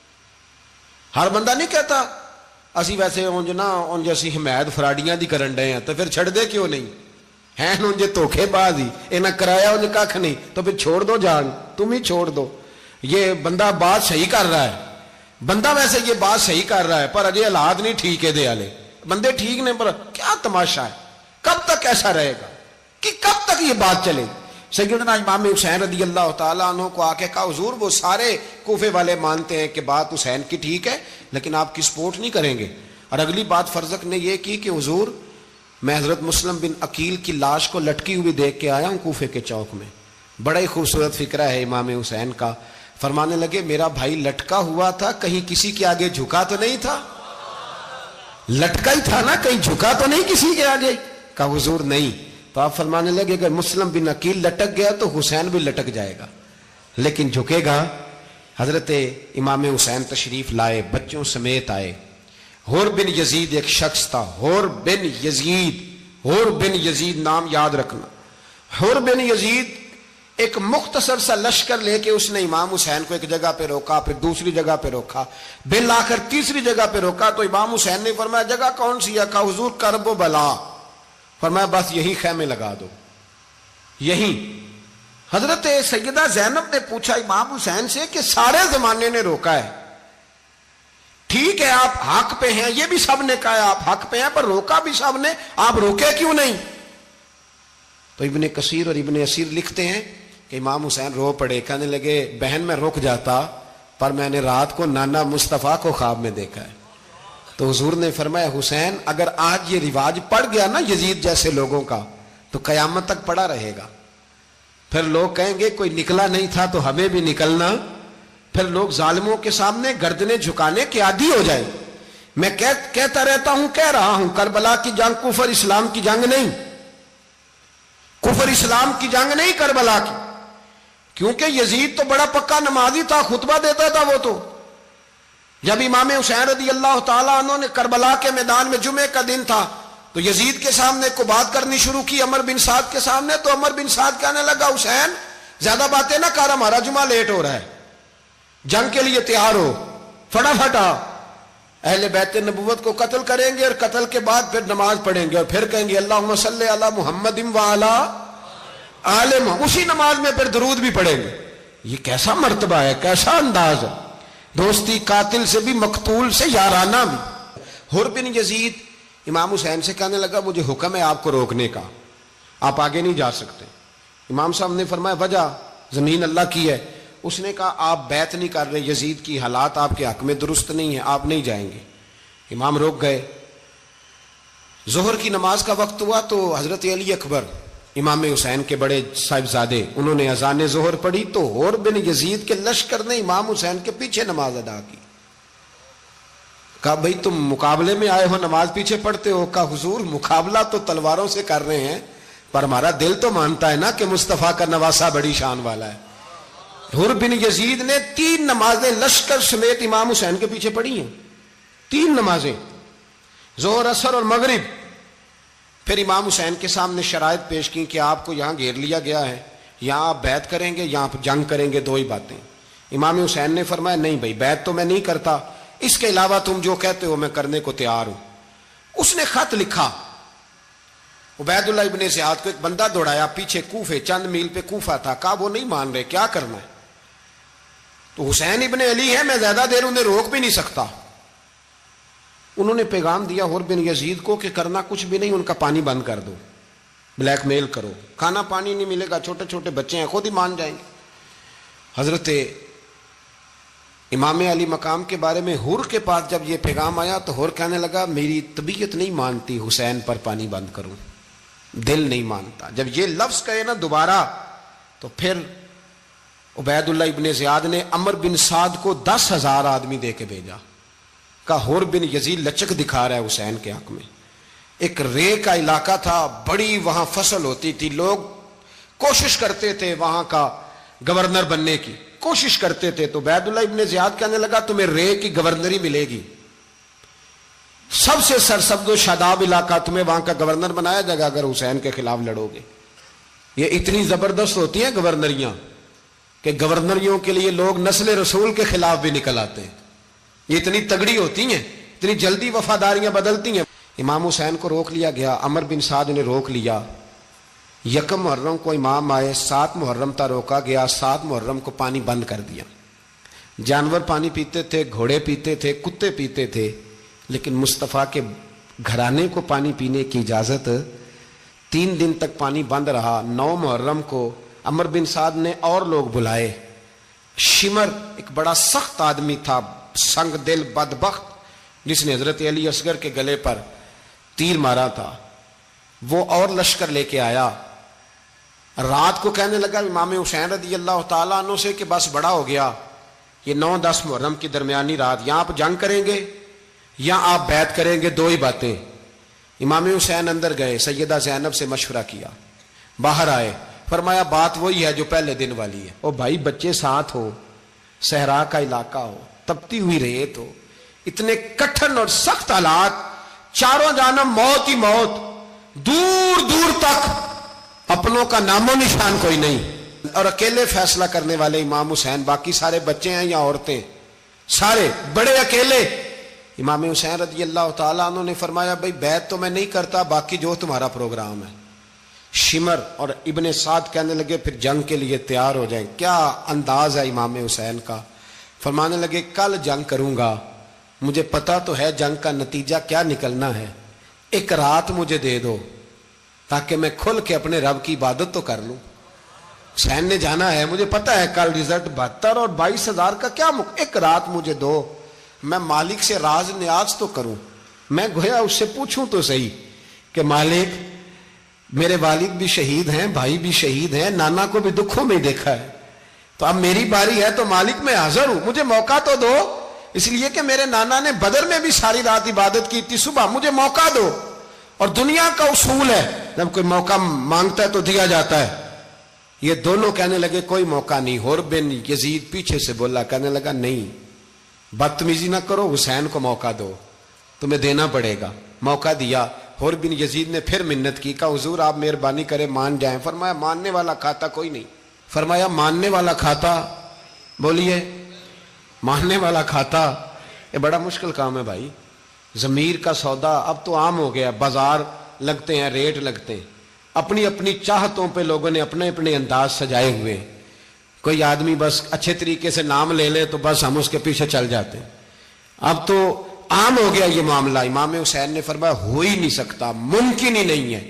हर बंदा नहीं कहता असी वैसे उंज ना उंज असी हिमायत फराडियां दी करन डे हैं, तो फिर छड़ दे क्यों नहीं हैं? उंज धोखेबाज ही, इन्हें कराया उंज कख नहीं, तो फिर छोड़ दो जान, तुम ही छोड़ दो। ये बंदा बात सही कर रहा है, बंदा वैसे ये बात सही कर रहा है, पर अजय हालात नहीं ठीक है, दे आले बंदे ठीक नहीं, पर क्या तमाशा है, कब तक ऐसा रहेगा कि कब तक ये बात चलेगी? सैयदना इमाम हुसैन रदी अल्लाह ताला अन्हु को आके कहा हुजूर वो सारे कूफे वाले मानते हैं कि बात हुसैन की ठीक है, लेकिन आपकी सपोर्ट नहीं करेंगे। और अगली बात फर्जक ने यह की कि हुजूर मैं हजरत मुस्लिम बिन अकील की लाश को लटकी हुई देख के आया हूं कूफे के चौक में, बड़ा ही खूबसूरत फिक्रा है इमाम हुसैन का। फरमाने लगे मेरा भाई लटका हुआ था, कहीं किसी के आगे झुका तो नहीं था? लटका ही था ना, कहीं झुका तो नहीं किसी के आगे? कहा हुजूर नहीं। तो आप फरमाने लगे अगर मुस्लिम बिन अकील लटक गया तो हुसैन भी लटक जाएगा, लेकिन झुकेगा। हजरत इमाम हुसैन तशरीफ लाए, बच्चों समेत आए। होर बिन यजीद एक शख्स था, होर बिन यजीद नाम याद रखना। होर बिन यजीद एक मुख्तसर सा लश्कर लेके उसने इमाम हुसैन को एक जगह पे रोका, फिर दूसरी जगह पे रोका, बिल आकर तीसरी जगह पे रोका। तो इमाम हुसैन ने फरमाया जगह कौन सी है? कहा हुजूर करब बला। फरमाया बस यही खैमे लगा दो, यही। हजरत सैयदा ज़ैनब ने पूछा इमाम हुसैन से कि सारे जमाने ने रोका है, ठीक है आप हक पे हैं, ये भी सब ने कहा आप हक पे हैं, पर रोका भी सब ने, आप रोके क्यों नहीं? तो इब्ने कसीर और इब्ने असीर लिखते हैं कि इमाम हुसैन रो पड़े, कहने लगे बहन मैं रुक जाता, पर मैंने रात को नाना मुस्तफ़ा को ख्वाब में देखा है। तो हुजूर ने फरमाया हुसैन अगर आज ये रिवाज पड़ गया ना यजीद जैसे लोगों का, तो कयामत तक पड़ा रहेगा। फिर लोग कहेंगे कोई निकला नहीं था तो हमें भी निकलना, फिर लोग जालिमों के सामने गर्दनें झुकाने के आदी हो जाए। मैं कहता रहता हूं, कह रहा हूं, करबला की जंग कुफर इस्लाम की जंग नहीं, कुफर इस्लाम की जंग नहीं करबला की, क्योंकि यजीद तो बड़ा पक्का नमाजी था, खुतबा देता था। वो तो जब इमाम हुसैन रदी अल्लाह ताला अन्हु ने करबला के मैदान में जुमे का दिन था तो यजीद के सामने को बात करनी शुरू की, अमर बिन साद के सामने। तो अमर बिन साद कहने लगा हुसैन ज्यादा बातें ना कर, हमारा जुमा लेट हो रहा है, जंग के लिए तैयार हो, फटाफट आ। अहले बैत नबुव्वत को कत्ल करेंगे और कत्ल के बाद फिर नमाज पढ़ेंगे और फिर कहेंगे अल्लाहुम्मा सल्ली अला मुहम्मदिन व अला आले मुहम्मद, उसी नमाज में फिर दरूद भी पढ़ेंगे। ये कैसा मर्तबा है, कैसा अंदाज है, दोस्ती कातिल से भी मकतूल से याराना भी। हुर बिन यजीद इमाम हुसैन से कहने लगा मुझे हुक्म है आपको रोकने का, आप आगे नहीं जा सकते। इमाम साहब ने फरमाया वजह? जमीन अल्लाह की है। उसने कहा आप बैत नहीं कर रहे, यजीद की हालात आपके हक में दुरुस्त नहीं है, आप नहीं जाएंगे। इमाम रुक गए। जोहर की नमाज का वक्त हुआ तो हजरत अली अकबर इमाम हुसैन के बड़े साहिबजादे, उन्होंने अजान जोहर पढ़ी तो होर बिन यजीद के लश्कर ने इमाम हुसैन के पीछे नमाज अदा की। کہا بھئی تم مقابلے میں آئے ہو نماز پیچھے پڑھتے ہو؟ کہا حضور مقابلہ تو تلواروں سے کر رہے ہیں پر ہمارا دل تو مانتا ہے نا کہ مصطفیٰ کا نواسہ بڑی شان والا ہے۔ حر بن یزید نے 3 نمازیں لشکر سمیت امام حسین کے پیچھے پڑھی ہیں، 3 نمازیں، ظہر عصر اور مغرب۔ پھر امام حسین کے سامنے شرائط پیش کی کہ آپ کو یہاں گھیر لیا گیا ہے، یہاں آپ بیعت کریں گے، یہاں آپ جنگ کریں گے، 2 ہی باتیں۔ امام حسین نے فرمایا نہیں بھائی بیعت تو میں نہیں کرتا، اس کے علاوہ تم جو کہتے ہو میں کرنے کو تیار ہوں۔ اس نے خط لکھا، عبید اللہ ابن زیاد کو ایک بندہ دوڑایا پیچھے کوفے، چند میل پہ کوفہ تھا، کہا وہ نہیں مان رہے، کیا کرنا ہے؟ تو حسین ابن علی ہے، میں زیادہ دیر انہیں روک بھی نہیں سکتا۔ انہوں نے پیغام دیا حر بن یزید کو کہ کرنا کچھ بھی نہیں، ان کا پانی بند کر دو، بلیک میل کرو، کھانا پانی نہیں ملے گا، چھوٹے چھوٹے بچے ہیں، خود ہی مان جائیں گے۔ حضرت امام علی مقام کے بارے میں حر کے پاس جب یہ پیغام آیا تو حر کہنے لگا میری طبیعت نہیں مانتی حسین پر پانی بند کروں، دل نہیں مانتا۔ جب یہ لفظ کہے نا دوبارہ تو پھر عبید اللہ ابن زیاد نے عمر بن سعد کو 10,000 آدمی دے کے بھیجا، کہا حر بن یزید لچک دکھا رہا ہے حسین کے حق میں۔ ایک رے کا علاقہ تھا، بڑی وہاں فصل ہوتی تھی، لوگ کوشش کرتے تھے وہاں کا گورنر بننے کی، کوشش کرتے تھے۔ تو عبید اللہ ابن زیاد کہنے لگا تمہیں رے کی گورنری ملے گی، سب سے سرسبز و شاداب علاقہ، تمہیں وہاں کا گورنر بنایا جائے گا اگر حسین کے خلاف لڑو گے۔ یہ اتنی زبردست ہوتی ہیں گورنریاں کہ گورنریوں کے لیے لوگ نسل رسول کے خلاف بھی نکل آتے ہیں، یہ اتنی تگڑی ہوتی ہیں، اتنی جلدی وفاداریاں بدلتی ہیں۔ امام حسین کو روک لیا گیا، عمر بن سعد نے روک لیا۔ 1 محرم کو امام آئے، 7 محرم تا روکا گیا، 7 محرم کو پانی بند کر دیا۔ جانور پانی پیتے تھے، گھوڑے پیتے تھے، کتے پیتے تھے، لیکن مصطفیٰ کے گھرانے کو پانی پینے کی اجازت، 3 دن تک پانی بند رہا۔ 9 محرم کو عمر بن سعد نے اور لوگ بلائے۔ شمر ایک بڑا سخت آدمی تھا، سنگ دل بدبخت، جس نے حضرت علی اصغر کے گلے پر تیر مارا تھا، وہ اور لشکر لے کے آیا۔ رات کو کہنے لگا امام حسین رضی اللہ تعالیٰ عنہ سے کہ بس بڑا ہو گیا، یہ 9-10 محرم کی درمیانی رات، یہاں آپ جنگ کریں گے یا آپ بیعت کریں گے، 2 ہی باتیں۔ امام حسین اندر گئے، سیدہ زینب سے مشورہ کیا، باہر آئے، فرمایا بات وہی ہے جو پہلے دن والی ہے۔ او بھائی بچے ساتھ ہو، صحرا کا علاقہ ہو، تپتی ہوئی ریت ہو، اتنے کٹھن اور سخت حالات، چاروں جانب موت ہی موت، دور دور تک اپنوں کا نام و نشان کوئی نہیں، اور اکیلے فیصلہ کرنے والے امام حسین، باقی سارے بچے ہیں یا عورتیں، سارے بڑے اکیلے۔ امام حسین رضی اللہ تعالیٰ عنہ نے فرمایا بھائی بیعت تو میں نہیں کرتا، باقی جو تمہارا پروگرام ہے۔ شمر اور ابن سعد کہنے لگے پھر جنگ کے لیے تیار ہو جائیں۔ کیا انداز ہے امام حسین کا، فرمانے لگے کل جنگ کروں گا، مجھے پتا تو ہے جنگ کا نتیجہ کیا نکلنا ہے، 1 رات مجھے دے دو تاکہ میں کھل کے اپنے رب کی عبادت تو کر لوں۔ حسین نے جانا ہے، مجھے پتا ہے کل رزلٹ 72 اور 22,000 کا کیا 1 رات مجھے دو، میں مالک سے راز نیاز تو کروں، میں گویا اس سے پوچھوں تو صحیح کہ مالک میرے والد بھی شہید ہیں، بھائی بھی شہید ہیں، نانا کو بھی دکھوں میں دیکھا ہے، تو اب میری باری ہے تو مالک میں حاضر ہوں، مجھے موقع تو دو، اس لیے کہ میرے نانا نے بدر میں بھی ساری رات عبادت کی تھی، صبح مجھے موقع دو۔ اور دنیا کا اصول ہے جب کوئی موقع مانگتا ہے تو دیا جاتا ہے۔ یہ دونوں کہنے لگے کوئی موقع نہیں۔ حر بن یزید پیچھے سے بولا، کہنے لگا نہیں بدتمیزی نہ کرو، حسین کو موقع دو، تمہیں دینا پڑے گا۔ موقع دیا۔ حر بن یزید نے پھر منت کی، کہا حضور آپ مہربانی کریں مان جائیں۔ فرمایا ماننے والا کھاتا کوئی نہیں۔ فرمایا ماننے والا کھاتا، بولیے ماننے والا کھاتا، یہ بڑا مشکل کام ہے بھائی۔ ضمیر کا سودا اب تو عام ہو گیا، بازار لگتے ہیں، ریٹ لگتے ہیں، اپنی اپنی چاہتوں پہ لوگوں نے اپنے اپنے انداز سجائے ہوئے۔ کوئی آدمی بس اچھے طریقے سے نام لے لے تو بس ہم اس کے پیچھے چل جاتے ہیں، اب تو عام ہو گیا یہ معاملہ۔ امام حسین نے فرمایا ہو ہی نہیں سکتا، ممکن ہی نہیں ہے۔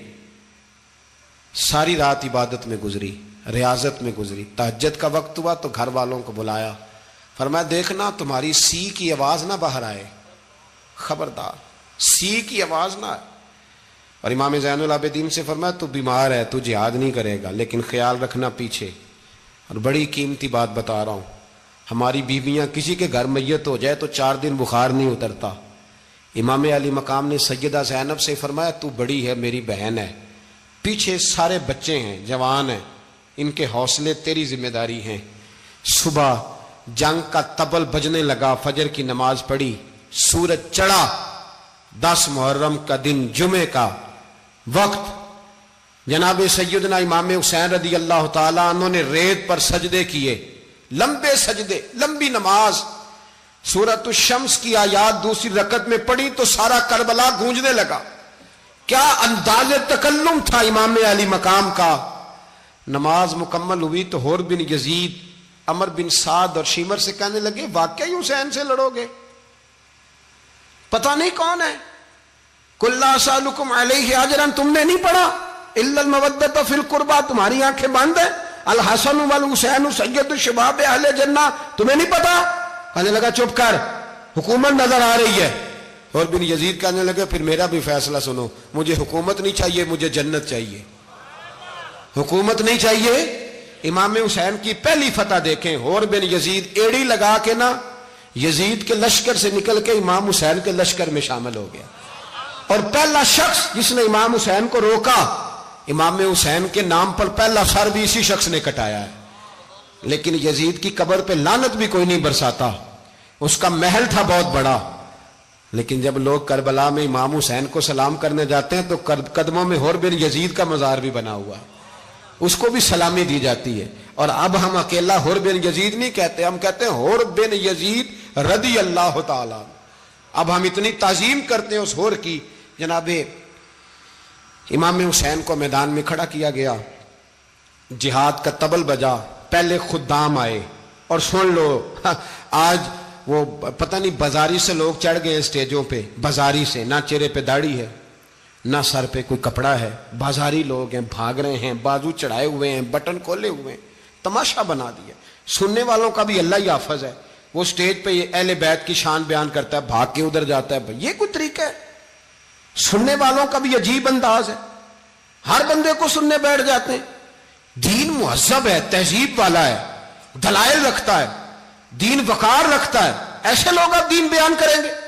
ساری رات عبادت میں گزری، ریاضت میں گزری۔ تہجد کا وقت ہوا تو گھر والوں کو بلایا، فرمایا دیکھنا تمہاری سی کی آواز نہ باہر آئے، خبردار سی کی آواز نہ آئے۔ اور امام زین العابدین سے فرمایا تو بیمار ہے، تو جہاد نہیں کرے گا، لیکن خیال رکھنا پیچھے۔ اور بڑی قیمتی بات بتا رہا ہوں، ہماری بیویاں کسی کے گھر میت ہو جائے تو 4 دن بخار نہیں اترتا، امام علی مقام نے سیدہ زینب سے فرمایا تو بڑی ہے، میری بہن ہے، پیچھے سارے بچے ہیں، جوان ہیں، ان کے حوصلے تیری ذمہ داری ہیں۔ صبح جنگ کا طبل بجنے لگا، فجر کی نماز پڑھی، سورج چڑھا، 10 محرم کا دن، جمعے کا وقت، جناب سیدنا امام حسین رضی اللہ تعالیٰ عنہ نے ریت پر سجدے کیے، لمبے سجدے، لمبی نماز، سورۃ الشمس کی آیات دوسری رکعت میں پڑھی تو سارا کربلا گونجنے لگا۔ کیا انداز تکلم تھا امام علی مقام کا۔ نماز مکمل ہوئی تو حور بن یزید، عمر بن سعد اور شیمر سے کہنے لگے واقعی حسین سے لڑو گے؟ پتہ نہیں کون ہے۔ قل لا اسألکم علیہ اجرا، تم نے نہیں پڑھا؟ الا المودۃ فی القربى، تمہاری آنکھیں بند ہیں۔ الحسن والحسین سید الشباب اہل جنہ، تمہیں نہیں پتا؟ کہنے لگا چپ کر، حکومت نظر آ رہی ہے۔ اور بن یزید کہنے لگے پھر میرا بھی فیصلہ سنو، مجھے حکومت نہیں چاہیے، مجھے جنت چاہیے۔ حکومت نہیں چاہیے۔ امام حسین کی پہلی فتح دیکھیں، اور بن یزید ایڑی لگا کے نا یزید کے لشکر سے نکل کے امام حسین کے لشکر میں شامل ہو گیا، اور پہلا شخص جس نے امام حسین کو روکا، امام حسین کے نام پر پہلا سر بھی اسی شخص نے کٹایا ہے۔ لیکن یزید کی قبر پہ لعنت بھی کوئی نہیں برساتا، اس کا محل تھا بہت بڑا، لیکن جب لوگ کربلا میں امام حسین کو سلام کرنے جاتے ہیں تو قدموں میں حور بن یزید کا مزار بھی بنا ہوا ہے، اس کو بھی سلامی دی جاتی ہے۔ اور اب ہم اکیلا حور بن یزید نہیں کہتے، ہم کہتے ہیں حور بن یزید رضی اللہ تعالیٰ۔ اب ہم اتنی تعظیم کرتے ہیں اس حور کی۔ جناب امام حسین کو میدان میں کھڑا کیا گیا، جہاد کا طبل بجا، پہلے خدام آئے، اور سن لو آج وہ پتہ نہیں بازاری سے لوگ چڑھ گئے اسٹیجوں پہ، بازاری سے، نہ چہرے پہ داڑھی ہے نہ سر پہ کوئی کپڑا ہے، بازاری لوگ ہیں، بھاگ رہے ہیں، بازو چڑھائے ہوئے ہیں، بٹن کھولے ہوئے ہیں، تماشا بنا دیا۔ سننے والوں کا بھی اللہ ہی حافظ ہے، وہ سٹیج پہ یہ اہل بیت کی شان بیان کرتا ہے، بھاگ کے ادھر جاتا ہے، یہ کوئی طریقہ ہے؟ سننے والوں کا بھی عجیب انداز ہے، ہر بندے کو سننے بیٹھ جاتے ہیں۔ دین مہذب ہے، تہذیب والا ہے، دلائل رکھتا ہے، دین وقار رکھتا ہے، ایسے لوگ اب دین بیان کریں گے؟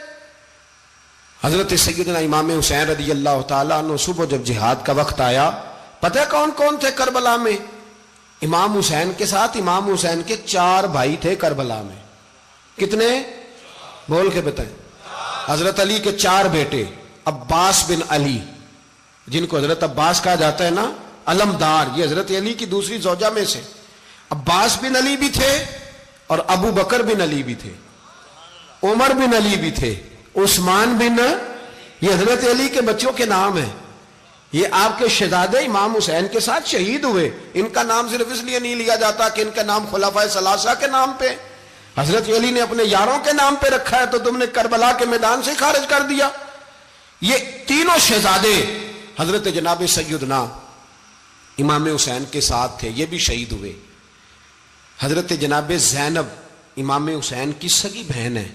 حضرت سیدنا امام حسین رضی اللہ تعالیٰ عنہ صبح جب جہاد کا وقت آیا، پتہ ہے کون کون تھے کربلا میں؟ امام حسین کے ساتھ امام حسین کے 4 بھائی تھے کربلا میں۔ کتنے؟ بول کے بتائیں۔ حضرت علی کے 4 بیٹے، عباس بن علی، جن کو حضرت عباس کہا جاتا ہے نا، علمدار، یہ حضرت علی کی دوسری زوجہ میں سے۔ عباس بن علی بھی تھے، اور ابو بکر بن علی بھی تھے، عمر بن علی بھی تھے، عثمان بن، یہ حضرت علی کے بچوں کے نام ہیں۔ یہ آپ کے شہزادے امام حسین کے ساتھ شہید ہوئے، ان کا نام صرف اس لیے نہیں لیا جاتا کہ ان کا نام خلفائے ثلاثہ کے نام پہ، حضرت علی نے اپنے یاروں کے نام پہ رکھا ہے، تو تم نے کربلا کے میدان سے خارج کر دیا۔ یہ تینوں شہزادے حضرت جناب سیدنا امام حسین کے ساتھ تھے، یہ بھی شہید ہوئے۔ حضرت جناب زینب امام حسین کی سگی بہن ہے،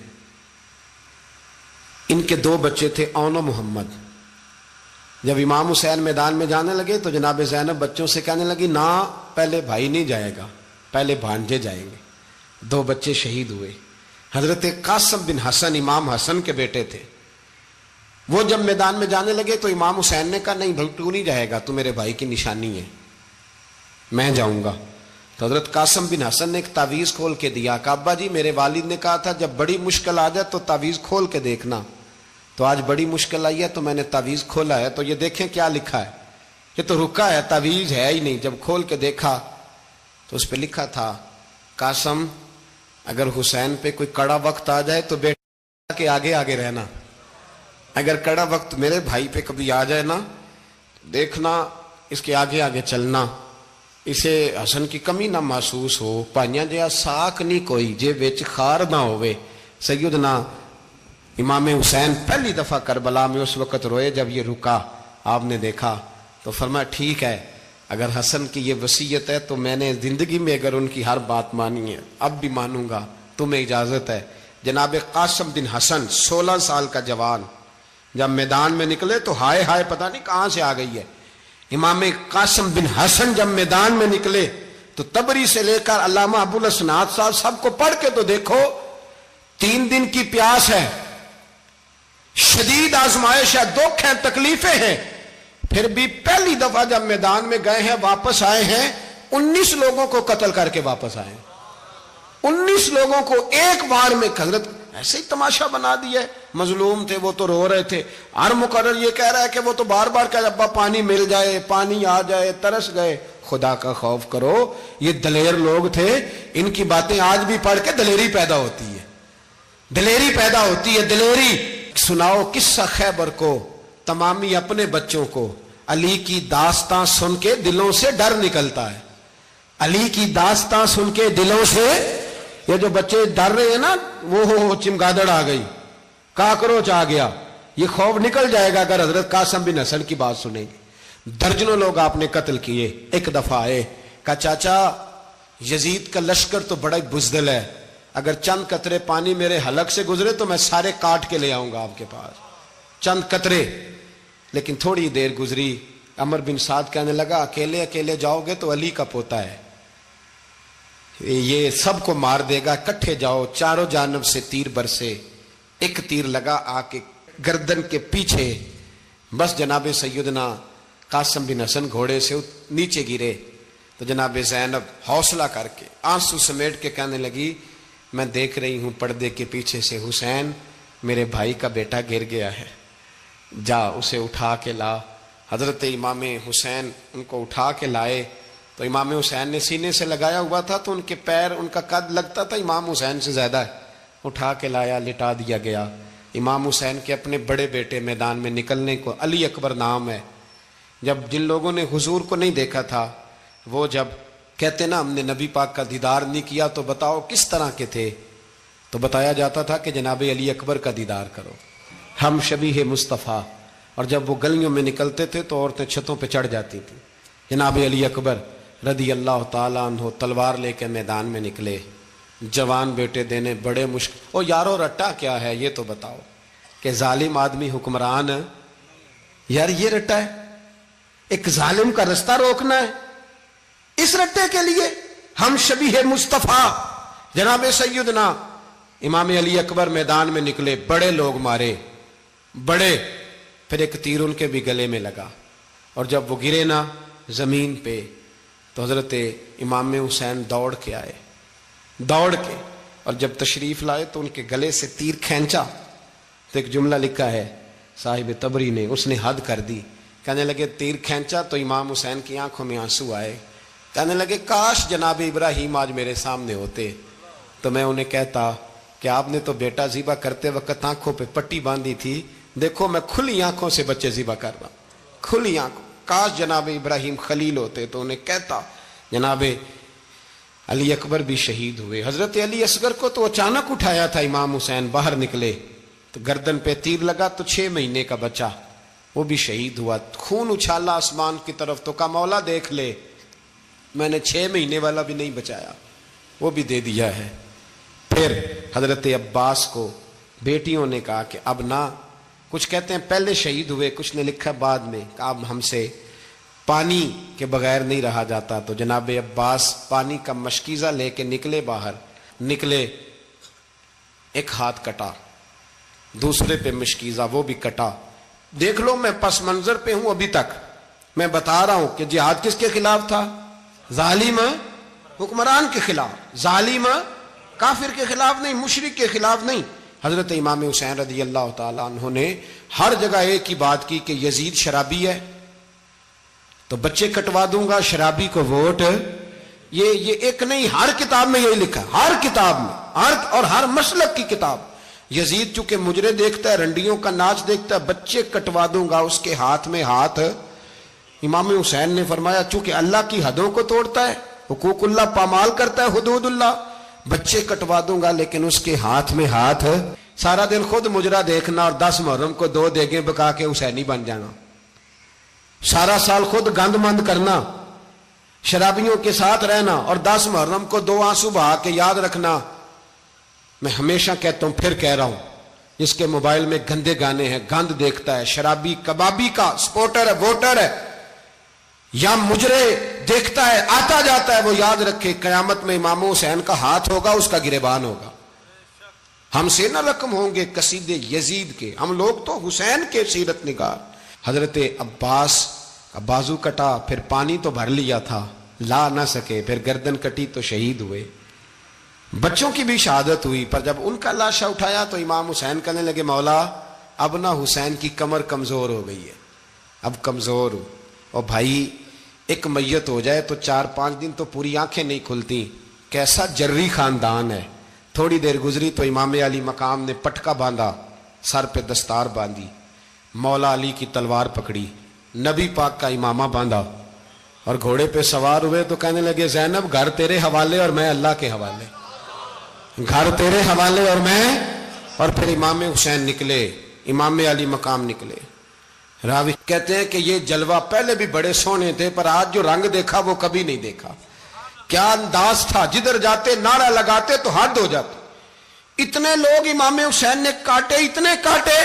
ان کے 2 بچے تھے، اون و محمد۔ جب امام حسین میدان میں جانے لگے تو جناب زینب بچوں سے کہنے لگی نہ، پہلے بھائی نہیں جائے گا، پہلے بھانجے جائیں گے۔ 2 بچے شہید ہوئے۔ حضرت قاسم بن حسن امام حسن کے بیٹے تھے، وہ جب میدان میں جانے لگے تو امام حسین نے کہا نہیں بھائی تو نہیں جائے گا، تو میرے بھائی کی نشانی ہے، میں جاؤں گا۔ تو حضرت قاسم بن حسن نے ایک تعویذ کھول کے دیا کہ ابا جی میرے والد نے کہا تھا جب بڑی مشکل آ جائے تو تعویذ کھول کے دیکھنا، تو آج بڑی مشکل آئی ہے تو میں نے تعویذ کھولا ہے، تو یہ دیکھیں کیا لکھا ہے، یہ تو رکا ہے، تعویذ ہے ہی نہیں۔ جب کھول کے دیکھا تو اس پہ لکھا تھا قاسم اگر حسین پہ کوئی کڑا وقت آ جائے تو بیٹا کے آگے آگے رہنا، اگر کڑا وقت میرے بھائی پہ کبھی آ جائے نا دیکھنا اس کے آگے آگے چلنا، اسے حسن کی کمی نہ محسوس ہو، پائیاں جہاں ساک نہیں کوئی جے وچ خار نہ ہوئے۔ سیدنا امام حسین پہلی دفعہ کربلا میں اس وقت روئے جب یہ رکا، آپ نے دیکھا تو فرمایا ٹھیک ہے، اگر حسن کی یہ وصیت ہے تو میں نے زندگی میں اگر ان کی ہر بات مانی ہے اب بھی مانوں گا، تمہیں اجازت ہے۔ جناب قاسم بن حسن 16 سال کا جوان جب میدان میں نکلے تو ہائے ہائے پتہ نہیں کہاں سے آ گئی ہے۔ امام قاسم بن حسن جب میدان میں نکلے تو تبری سے لے کر علامہ ابو الاسناد صاحب سب کو پڑھ کے تو دیکھو، 3 دن کی پیاس ہے، شدید آزمائش ہے، دکھ ہیں، تکلیفیں ہیں، پھر بھی پہلی دفعہ جب میدان میں گئے ہیں واپس آئے ہیں 19 لوگوں کو قتل کر کے واپس آئے ہیں، 19 لوگوں کو ایک بار میں. حضرت ایسے ہی تماشا بنا دیا ہے. مظلوم تھے وہ تو رو رہے تھے، ہر مقرر یہ کہہ رہا ہے کہ وہ تو بار بار کہ ابا پانی مل جائے، پانی آ جائے، ترس گئے. خدا کا خوف کرو، یہ دلیر لوگ تھے، ان کی باتیں آج بھی پڑھ کے دلیری پیدا ہوتی ہے، دلیری پیدا ہوتی ہے، دلیری. سناؤ قصہ خیبر کو تمامی اپنے بچوں کو، علی کی داستان سن کے دلوں سے ڈر نکلتا ہے. علی کی داستان سن کے دلوں سے، یہ جو بچے ڈر رہے ہیں نا، وہ چمگادڑ آ گئی، کاکروچ آ گیا، یہ خوف نکل جائے گا اگر حضرت قاسم بن حسن کی بات سنیں گے. درجنوں لوگ آپ نے قتل کیے. ایک دفعہ آئے، کہا چاچا یزید کا لشکر تو بڑا بزدل ہے، اگر چند قطرے پانی میرے حلق سے گزرے تو میں سارے کاٹ کے لے آؤں گا آپ کے پاس، چند قطرے. لیکن تھوڑی دیر گزری، عمر بن سعد کہنے لگا اکیلے اکیلے جاؤ گے تو علی کا پوتا ہے، یہ سب کو مار دے گا، اکٹھے جاؤ. چاروں جانب سے تیر برسے، ایک تیر لگا آ کے گردن کے پیچھے، بس جناب سیدنا قاسم بن حسن گھوڑے سے نیچے گرے. تو جناب زینب حوصلہ کر کے آنسو سمیٹ کے کہنے لگی میں دیکھ رہی ہوں پردے کے پیچھے سے حسین میرے بھائی کا بیٹا گر گیا ہے، جا اسے اٹھا کے لا. حضرت امام حسین ان کو اٹھا کے لائے. تو امام حسین نے سینے سے لگایا ہوا تھا تو ان کے پیر، ان کا قد لگتا تھا امام حسین سے زیادہ ہے. اٹھا کے لایا، لٹا دیا گیا. امام حسین کے اپنے بڑے بیٹے میدان میں نکلنے کو، علی اکبر نام ہے. جب جن لوگوں نے حضور کو نہیں دیکھا تھا وہ جب کہتے نا ہم نے نبی پاک کا دیدار نہیں کیا تو بتاؤ کس طرح کے تھے، تو بتایا جاتا تھا کہ جناب علی اکبر کا دیدار کرو، ہم شبیہ مصطفیٰ. اور جب وہ گلیوں میں نکلتے تھے تو عورتیں چھتوں پہ چڑھ جاتی تھیں. جناب علی اکبر رضی اللہ تعالیٰ عنہ تلوار لے کے میدان میں نکلے، جوان بیٹے دینے بڑے مشکل. او یارو رٹا کیا ہے یہ تو بتاؤ، کہ ظالم آدمی حکمران ہے یار، یہ رٹا ہے، ایک ظالم کا رستہ روکنا ہے، اس رٹے کے لیے ہم شبیہ مصطفیٰ. جناب سیدنا امام علی اکبر میدان میں نکلے، بڑے لوگ مارے، بڑے. پھر ایک تیر ان کے بھی گلے میں لگا، اور جب وہ گرے نا زمین پہ تو حضرت امام حسین دوڑ کے آئے، دوڑ کے، اور جب تشریف لائے تو ان کے گلے سے تیر کھینچا. تو ایک جملہ لکھا ہے صاحب تبری نے، اس نے حد کر دی. کہنے لگے تیر کھینچا تو امام حسین کی آنکھوں میں آنسو آئے. کہنے لگے کاش جناب ابراہیم آج میرے سامنے ہوتے تو میں انہیں کہتا کہ آپ نے تو بیٹا ذبح کرتے وقت آنکھوں پہ پٹی باندھی تھی، دیکھو میں کھلی آنکھوں سے بچے ذبح کر رہا ہوں، کھلی آنکھوں. کاش جناب ابراہیم خلیل ہوتے تو انہیں کہتا. جناب علی اکبر بھی شہید ہوئے. حضرت علی اصغر کو تو اچانک اٹھایا تھا امام حسین، باہر نکلے تو گردن پہ تیر لگا تو 6 مہینے کا بچہ وہ بھی شہید ہوا. خون اچھالا آسمان کی طرف تو کہا مولا دیکھ لے، میں نے 6 مہینے والا بھی نہیں بچایا، وہ بھی دے دیا ہے. پھر حضرت عباس کو بیٹیوں نے کہا کہ اب نہ، کچھ کہتے ہیں پہلے شہید ہوئے، کچھ نے لکھا بعد میں، کہ اب ہم سے پانی کے بغیر نہیں رہا جاتا. تو جناب عباس پانی کا مشکیزہ لے کے نکلے، باہر نکلے، ایک ہاتھ کٹا، دوسرے پہ مشکیزہ، وہ بھی کٹا. دیکھ لو میں پس منظر پہ ہوں ابھی تک، میں بتا رہا ہوں کہ جہاد کس کے خلاف تھا؟ ظالم حکمران کے خلاف، ظالم کافر کے خلاف نہیں، مشرک کے خلاف نہیں. حضرت امام حسین رضی اللہ تعالیٰ عنہ نے ہر جگہ ایک ہی بات کی کہ یزید شرابی ہے تو بچے کٹوا دوں گا، شرابی کو ووٹ. یہ ایک نہیں، ہر کتاب میں یہی لکھا، ہر کتاب میں، اور ہر مسلک کی کتاب. یزید چونکہ مجرے دیکھتا ہے، رنڈیوں کا ناچ دیکھتا ہے، بچے کٹوا دوں گا، اس کے ہاتھ میں ہاتھ. امام حسین نے فرمایا چونکہ اللہ کی حدوں کو توڑتا ہے، حقوق اللہ پامال کرتا ہے، حدود اللہ، بچے کٹوا دوں گا لیکن اس کے ہاتھ میں ہاتھ. سارا دن خود مجرا دیکھنا اور 10 محرم کو 2 دیگیں پکا کے حسینی بن جانا، سارا سال خود گند مند کرنا، شرابیوں کے ساتھ رہنا، اور 10 محرم کو 2 آنسو بہا کے یاد رکھنا. میں ہمیشہ کہتا ہوں، پھر کہہ رہا ہوں، جس کے موبائل میں گندے گانے ہیں، گند دیکھتا ہے، شرابی کبابی کا سپورٹر ہے، ووٹر ہے، یا مجرے دیکھتا ہے آتا جاتا ہے، وہ یاد رکھے قیامت میں امام حسین کا ہاتھ ہوگا، اس کا گریبان ہوگا. ہم سے نہ رقم ہوں گے قصیدے یزید کے، ہم لوگ تو حسین کے سیرت نگار۔ حضرت عباس کا بازو کٹا، پھر پانی تو بھر لیا تھا، لا نہ سکے، پھر گردن کٹی تو شہید ہوئے۔ بچوں کی بھی شہادت ہوئی، پر جب ان کا لاشا اٹھایا تو امام حسین کہنے لگے مولا اب نہ حسین کی کمر کمزور ہو گئی ہے، اب کمزور ہوں۔ اور بھائی ایک میت ہو جائے تو 4-5 دن تو پوری آنکھیں نہیں کھلتی، کیسا جری خاندان ہے۔ تھوڑی دیر گزری تو امام علی مقام نے پٹکا باندھا، سر پہ دستار باندھی، مولا علی کی تلوار پکڑی، نبی پاک کا امامہ باندھا اور گھوڑے پہ سوار ہوئے تو کہنے لگے زینب گھر تیرے حوالے اور میں اللہ کے حوالے، گھر تیرے حوالے اور میں۔ اور پھر امام حسین نکلے، امام علی مقام نکلے۔ راوی کہتے ہیں کہ یہ جلوہ پہلے بھی بڑے سونے تھے، پر آج جو رنگ دیکھا وہ کبھی نہیں دیکھا۔ کیا انداز تھا، جدھر جاتے نعرہ لگاتے تو حد ہو جاتے۔ اتنے لوگ امام حسین نے کاٹے، اتنے کاٹے،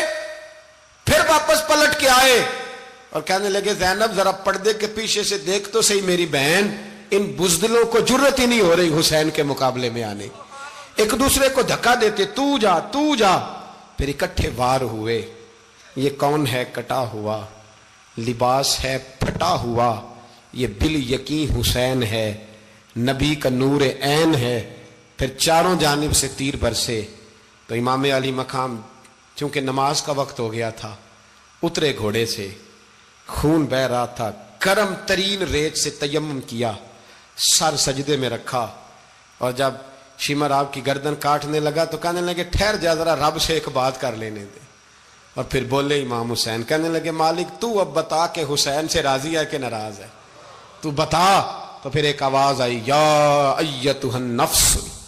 پھر واپس پلٹ کے آئے اور کہنے لگے زینب ذرا پردے کے پیچھے سے دیکھ تو صحیح میری بہن، ان بزدلوں کو جرت ہی نہیں ہو رہی حسین کے مقابلے میں آنے، ایک دوسرے کو دھکا دیتے، تو جا تو جا۔ پھر اکٹھے وار ہوئے۔ یہ کون ہے کٹا ہوا، لباس ہے پھٹا ہوا، یہ بال یقین حسین ہے، نبی کا نور عین ہے۔ پھر چاروں جانب سے تیر برسے تو امام علی مقام چونکہ نماز کا وقت ہو گیا تھا، اترے گھوڑے سے، خون بہ رہا تھا، گرم ترین ریت سے تیمم کیا، سر سجدے میں رکھا، اور جب شمر آپ کی گردن کاٹنے لگا تو کہنے لگے ٹھہر جا ذرا رب سے ایک بات کر لینے دے۔ اور پھر بولے امام حسین، کہنے لگے مالک تو اب بتا کہ حسین سے راضی ہے کہ ناراض ہے، تو بتا۔ تو پھر ایک آواز آئی، یا ایتھا النفس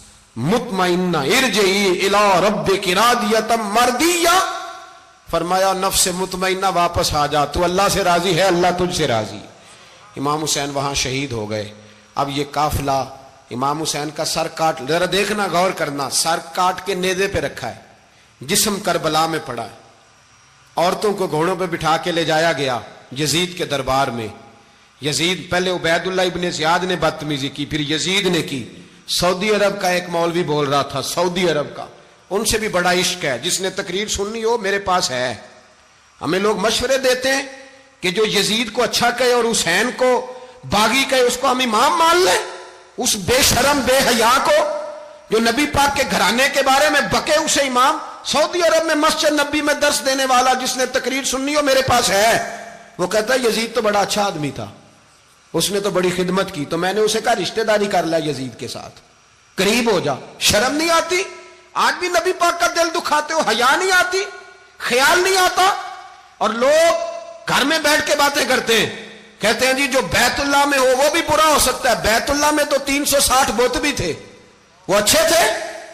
مطمئنہ ارجعی الی ربک راضیۃ مرضیہ، فرمایا نفس مطمئنہ واپس آ جا، تو اللہ سے راضی ہے، اللہ تجھ سے راضی۔ امام حسین وہاں شہید ہو گئے۔ اب یہ قافلہ امام حسین کا سر کاٹ، ذرا دیکھنا غور کرنا، سر کاٹ کے نیزے پہ رکھا ہے، جسم کربلا میں پڑا ہے، عورتوں کو گھوڑوں پہ بٹھا کے لے جایا گیا یزید کے دربار میں۔ یزید پہلے عبید اللہ ابن زیاد نے بدتمیزی کی، پھر یزید نے کی۔ سعودی عرب کا ایک مولوی بول رہا تھا، سعودی عرب کا، ان سے بھی بڑا عشق ہے، جس نے تقریر سننی ہو میرے پاس ہے۔ ہمیں لوگ مشورے دیتے ہیں کہ جو یزید کو اچھا کہے اور حسین کو باغی کہے اس کو ہم امام مان لیں، اس بے شرم بے حیا کو جو نبی پاک کے گھرانے کے بارے میں بکے اسے امام۔ سعودی عرب میں مسجد نبی میں درس دینے والا جس نے تقریر سننی ہو میرے پاس ہے، وہ کہتا ہے یزید تو بڑا اچھا آدمی تھا، اس نے تو بڑی خدمت کی، تو میں نے اسے کہا رشتہ داری کر لیا یزید کے ساتھ، قریب ہو جا۔ شرم نہیں آتی؟ آج بھی نبی پاک کا دل دکھاتے ہو، حیا نہیں آتی، خیال نہیں آتا؟ اور لوگ گھر میں بیٹھ کے باتیں کرتے ہیں، کہتے ہیں جی جو بیت اللہ میں ہو وہ بھی برا ہو سکتا ہے۔ بیت اللہ میں تو 360 بت بھی تھے، وہ اچھے تھے۔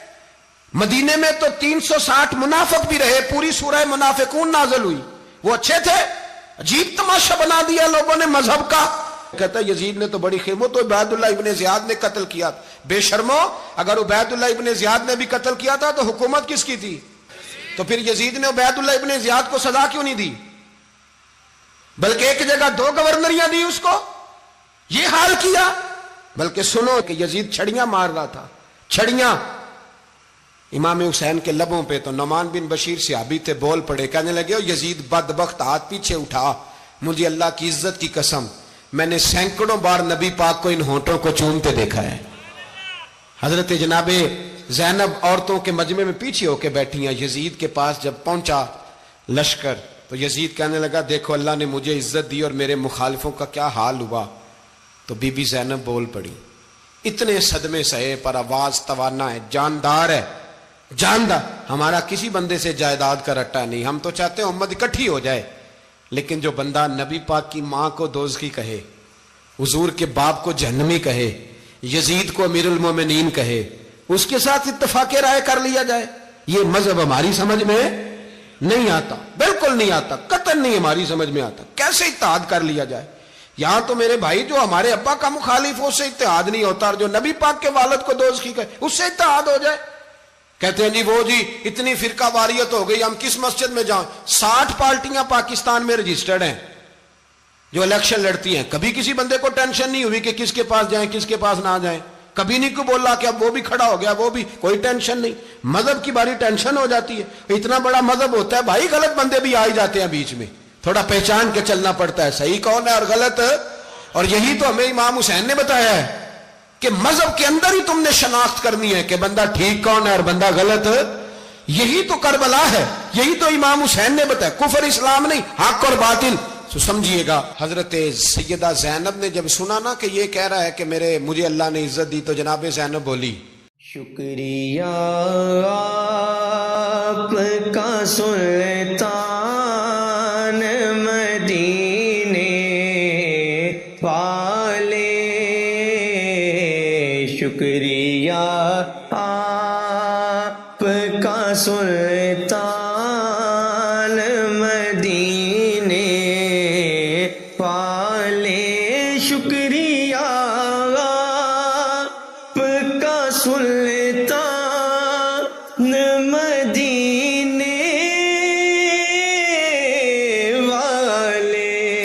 مدینے میں تو 360 منافق بھی رہے، پوری سورہ منافقون نازل ہوئی، وہ اچھے تھے۔ عجیب تماشا بنا دیا لوگوں نے مذہب کا۔ کہتا ہے یزید نے تو بڑی خدمت، تو عبید اللہ ابن زیاد نے قتل کیا۔ بے شرمو، اگر عبید اللہ ابن زیاد نے بھی قتل کیا تھا تو حکومت کس کی تھی؟ تو پھر یزید نے عبید اللہ ابن زیاد کو سزا کیوں نہیں دی، بلکہ ایک جگہ 2 گورنریاں دی اس کو؟ یہ حال کیا۔ بلکہ سنو کہ یزید چھڑیاں مار رہا تھا، چھڑیاں امام حسین کے لبوں پہ۔ تو نعمان بن بشیر صحابی تھے، بول پڑے، کہنے لگے او یزید بدبخت، ہاتھ پیچھے اٹھا، مجھے اللہ کی عزت کی قسم میں نے سینکڑوں بار نبی پاک کو ان ہونٹوں کو چومتے دیکھا ہے۔ حضرت جناب زینب عورتوں کے مجمع میں پیچھے ہو کے بیٹھی ہیں۔ یزید کے پاس جب پہنچا لشکر تو یزید کہنے لگا دیکھو اللہ نے مجھے عزت دی اور میرے مخالفوں کا کیا حال ہوا۔ تو بی بی زینب بول پڑی، اتنے صدمے سہے پر آواز توانا ہے، جاندار ہے، جاندار۔ ہمارا کسی بندے سے جائیداد کا رٹا نہیں، ہم تو چاہتے ہیں امت اکٹھی ہو جائے، لیکن جو بندہ نبی پاک کی ماں کو دوزخی کہے، حضور کے باپ کو جہنمی کہے، یزید کو امیر المومنین کہے، اس کے ساتھ اتفاق رائے کر لیا جائے، یہ مذہب ہماری سمجھ میں نہیں آتا، بالکل نہیں آتا، قطعاً نہیں ہماری سمجھ میں آتا۔ کیسے اتحاد کر لیا جائے؟ یہاں تو میرے بھائی جو ہمارے ابا کا مخالف ہو اس سے اتحاد نہیں ہوتا، اور جو نبی پاک کے والد کو دوزخی کہے اس سے اتحاد ہو جائے۔ کہتے ہیں جی وہ جی اتنی فرقہ واریت ہو گئی، ہم کس مسجد میں جائیں؟ 60 پارٹیاں پاکستان میں رجسٹرڈ ہیں جو الیکشن لڑتی ہیں، کبھی کسی بندے کو ٹینشن نہیں ہوئی کہ کس کے پاس جائیں کس کے پاس نہ جائیں، کبھی نہیں کو بولا کہ اب وہ بھی کھڑا ہو گیا, وہ بھی, کوئی ٹینشن نہیں. مذہب کی باری ٹینشن ہو جاتی ہے. اتنا بڑا مذہب ہوتا ہے بھائی, غلط بندے بھی آ ہی جاتے ہیں بیچ میں, تھوڑا پہچان کے چلنا پڑتا ہے صحیح کون ہے اور غلط. اور یہی تو ہمیں امام حسین نے بتایا ہے کہ مذہب کے اندر ہی تم نے شناخت کرنی ہے کہ بندہ ٹھیک کون ہے اور بندہ غلط. یہی تو کربلا ہے, یہی تو امام حسین نے بتایا, کفر اسلام نہیں, حق اور باطل. تو سمجھیے گا, حضرت سیدہ زینب نے جب سنا نا کہ یہ کہہ رہا ہے کہ مجھے اللہ نے عزت دی, تو جناب زینب بولی, شکریہ آپ کا سلطان مدینے والے, شکریہ آپ کا سلطان مدینے والے, شکریہ آپ کا سلطان مدینے والے,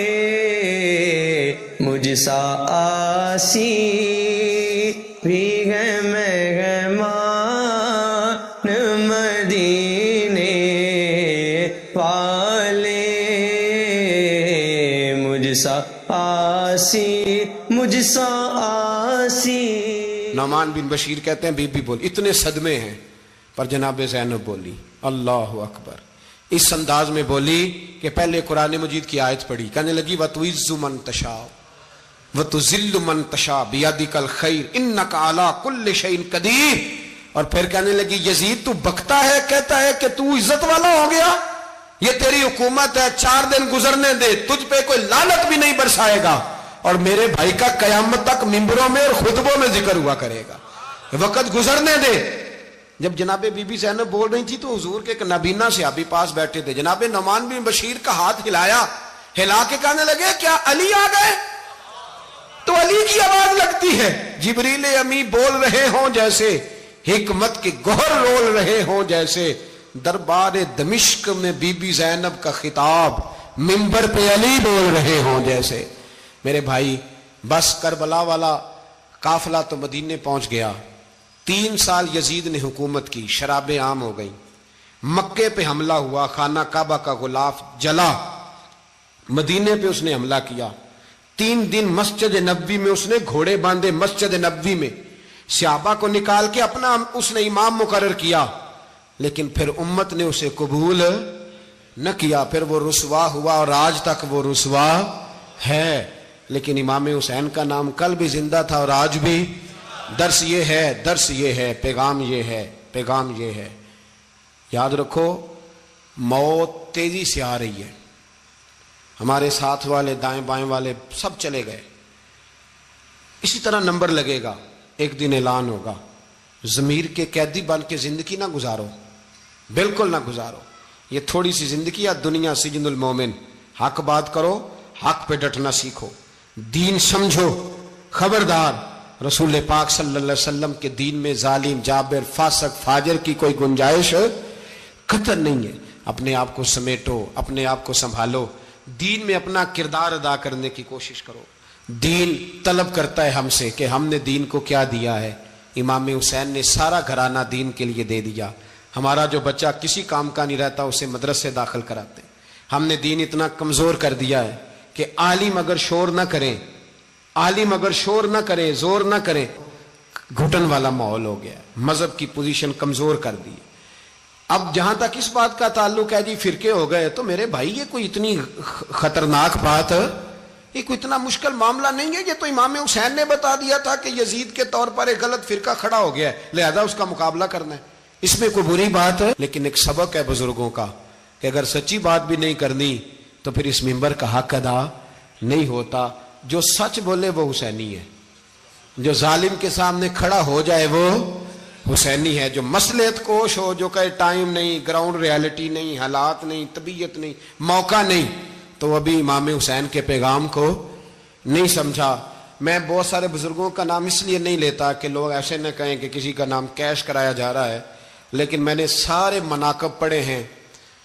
مجھ سا آسی بھی ہے مہمان مدینے والے, مجھ سا آسی, مجھ سا آسی. نعمان بن بشیر کہتے ہیں بی بی بولی, اتنے صدمے ہیں, پر جناب زینب بولی اللہ اکبر, اس انداز میں بولی کہ پہلے قرآن مجید کی آیت پڑھی, کہنے لگی وَتُعِزُّ مَن تَشَاءُ وَتُذِلُّ مَن تَشَاءُ بِيَدِكَ الْخَيْرُ إِنَّكَ عَلَىٰ كُلِّ شَيْءٍ قَدِيرٌ. اور پھر کہنے لگی یزید تو بکتا ہے, کہتا ہے کہ تو عزت والا ہو گیا, یہ تیری حکومت ہے, 4 دن گزرنے دے, تجھ پہ کوئی لعنت بھی نہیں برسائے گا, اور میرے بھائی کا قیامت تک ممبروں میں اور خطبوں میں ذکر ہوا کرے گا, وقت گزرنے دے. جب جناب بی بی زینب بول رہی تھی تو حضور کے ایک نابینا صحابی پاس بیٹھے تھے, جناب نعمان بن بشیر کا ہاتھ ہلایا, ہلا کے کہنے لگے کیا علی آ گئے؟ تو علی کی آواز لگتی ہے, جبریل امی بول رہے ہوں جیسے, حکمت کے گوہر رول رہے ہوں جیسے, دربار دمشق میں بی بی زینب کا خطاب, منبر پہ علی بول رہے ہوں جیسے. میرے بھائی بس کربلا والا قافلہ تو مدینے پہنچ گیا, 3 سال یزید نے حکومت کی, شرابیں عام ہو گئیں, مکے پہ حملہ ہوا, خانہ کعبہ کا غلاف جلا, مدینے پہ اس نے حملہ کیا, 3 دن مسجد نبوی میں اس نے گھوڑے باندھے, مسجد نبوی میں صحابہ کو نکال کے اپنا اس نے امام مقرر کیا, لیکن پھر امت نے اسے قبول نہ کیا, پھر وہ رسوا ہوا اور آج تک وہ رسوا ہے. لیکن امام حسین کا نام کل بھی زندہ تھا اور آج بھی. درس یہ ہے, درس یہ ہے, پیغام یہ ہے, پیغام یہ ہے, یاد رکھو موت تیزی سے آ رہی ہے. ہمارے ساتھ والے دائیں بائیں والے سب چلے گئے, اسی طرح نمبر لگے گا, ایک دن اعلان ہوگا. ضمیر کے قیدی بن کے زندگی نہ گزارو, بالکل نہ گزارو. یہ تھوڑی سی زندگی ہے, دنیا سجن المومن. حق بات کرو, حق پہ ڈٹنا سیکھو, دین سمجھو. خبردار رسول پاک صلی اللہ علیہ وسلم کے دین میں ظالم, جابر, فاسق, فاجر کی کوئی گنجائش قطر نہیں ہے. اپنے آپ کو سمیٹو, اپنے آپ کو سنبھالو, دین میں اپنا کردار ادا کرنے کی کوشش کرو. دین طلب کرتا ہے ہم سے کہ ہم نے دین کو کیا دیا ہے. امام حسین نے سارا گھرانہ دین کے لیے دے دیا. ہمارا جو بچہ کسی کام کا نہیں رہتا اسے مدرسے داخل کراتے. ہم نے دین اتنا کمزور کر دیا ہے کہ عالم اگر شور نہ کریں, عالم اگر شور نہ کریں, زور نہ کریں, گھٹن والا ماحول ہو گیا. مذہب کی پوزیشن کمزور کر دی. اب جہاں تک اس بات کا تعلق ہے جی فرقے ہو گئے, تو میرے بھائی یہ کوئی اتنی خطرناک بات, یہ کوئی اتنا مشکل معاملہ نہیں ہے. یہ تو امام حسین نے بتا دیا تھا کہ یزید کے طور پر ایک غلط فرقہ کھڑا ہو گیا ہے, لہذا اس کا مقابلہ کرنا ہے. اس میں کوئی بری بات ہے, لیکن ایک سبق ہے بزرگوں کا کہ اگر سچی بات بھی نہیں کرنی تو پھر اس منبر کا حق ادا نہیں ہوتا. جو سچ بولے وہ حسینی ہے, جو ظالم کے سامنے کھڑا ہو جائے وہ حسینی ہے. جو مصلحت کوش ہو, جو کہے ٹائم نہیں, گراؤنڈ ریالٹی نہیں, حالات نہیں, طبیعت نہیں, موقع نہیں, تو وہ ابھی امام حسین کے پیغام کو نہیں سمجھا. میں بہت سارے بزرگوں کا نام اس لیے نہیں لیتا کہ لوگ ایسے نہ کہیں کہ کسی کا نام کیش کرایا جا رہا ہے, لیکن میں نے سارے مناقب پڑھے ہیں.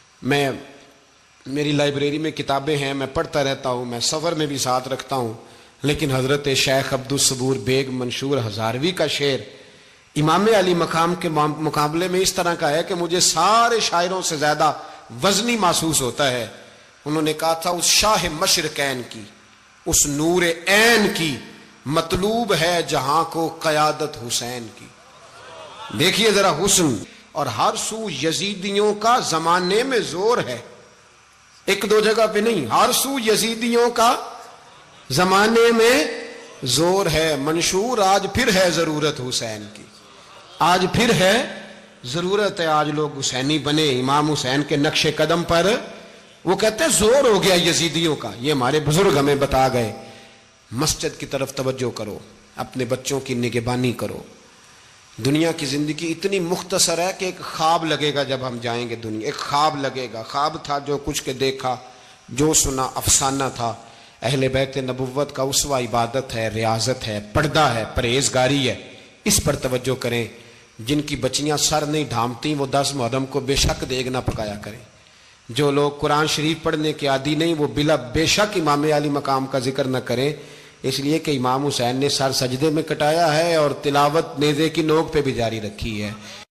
میری لائبریری میں کتابیں ہیں, میں پڑھتا رہتا ہوں, میں سفر میں بھی ساتھ رکھتا ہوں. لیکن حضرت شیخ عبدالصبور بیگ منشور ہزاروی کا شعر امام علی مقام کے مقابلے میں اس طرح کا ہے کہ مجھے سارے شاعروں سے زیادہ وزنی محسوس ہوتا ہے. انہوں نے کہا تھا اس شاہ مشرقین کی، اس نور عین کی مطلوب ہے جہاں کو قیادت حسین کی. دیکھیے ذرا حسن. اور ہر سو یزیدیوں کا زمانے میں زور ہے، ایک دو جگہ پہ نہیں، ہر سو یزیدیوں کا زمانے میں زور ہے. منشور آج پھر ہے ضرورت حسین کی، آج پھر ہے ضرورت ہے، آج لوگ حسینی بنے امام حسین کے نقش قدم پر. وہ کہتے ہیں زور ہو گیا یزیدیوں کا. یہ ہمارے بزرگ ہمیں بتا گئے. مسجد کی طرف توجہ کرو، اپنے بچوں کی نگہبانی کرو. دنیا کی زندگی اتنی مختصر ہے کہ ایک خواب لگے گا جب ہم جائیں گے دنیا، ایک خواب لگے گا. خواب تھا جو کچھ کے دیکھا، جو سنا افسانہ تھا. اہل بیت نبوت کا اسوہ عبادت ہے، ریاضت ہے، پردہ ہے، پرہیزگاری ہے. اس پر توجہ کریں. جن کی بچیاں سر نہیں ڈھانپتی وہ 10 محرم کو بے شک دیگ نہ پکایا کریں. جو لوگ قرآن شریف پڑھنے کے عادی نہیں وہ بے شک امام علی مقام کا ذکر نہ کریں، اس لیے کہ امام حسین نے سر سجدے میں کٹایا ہے اور تلاوت نیزے کی نوک پہ بھی جاری رکھی ہے.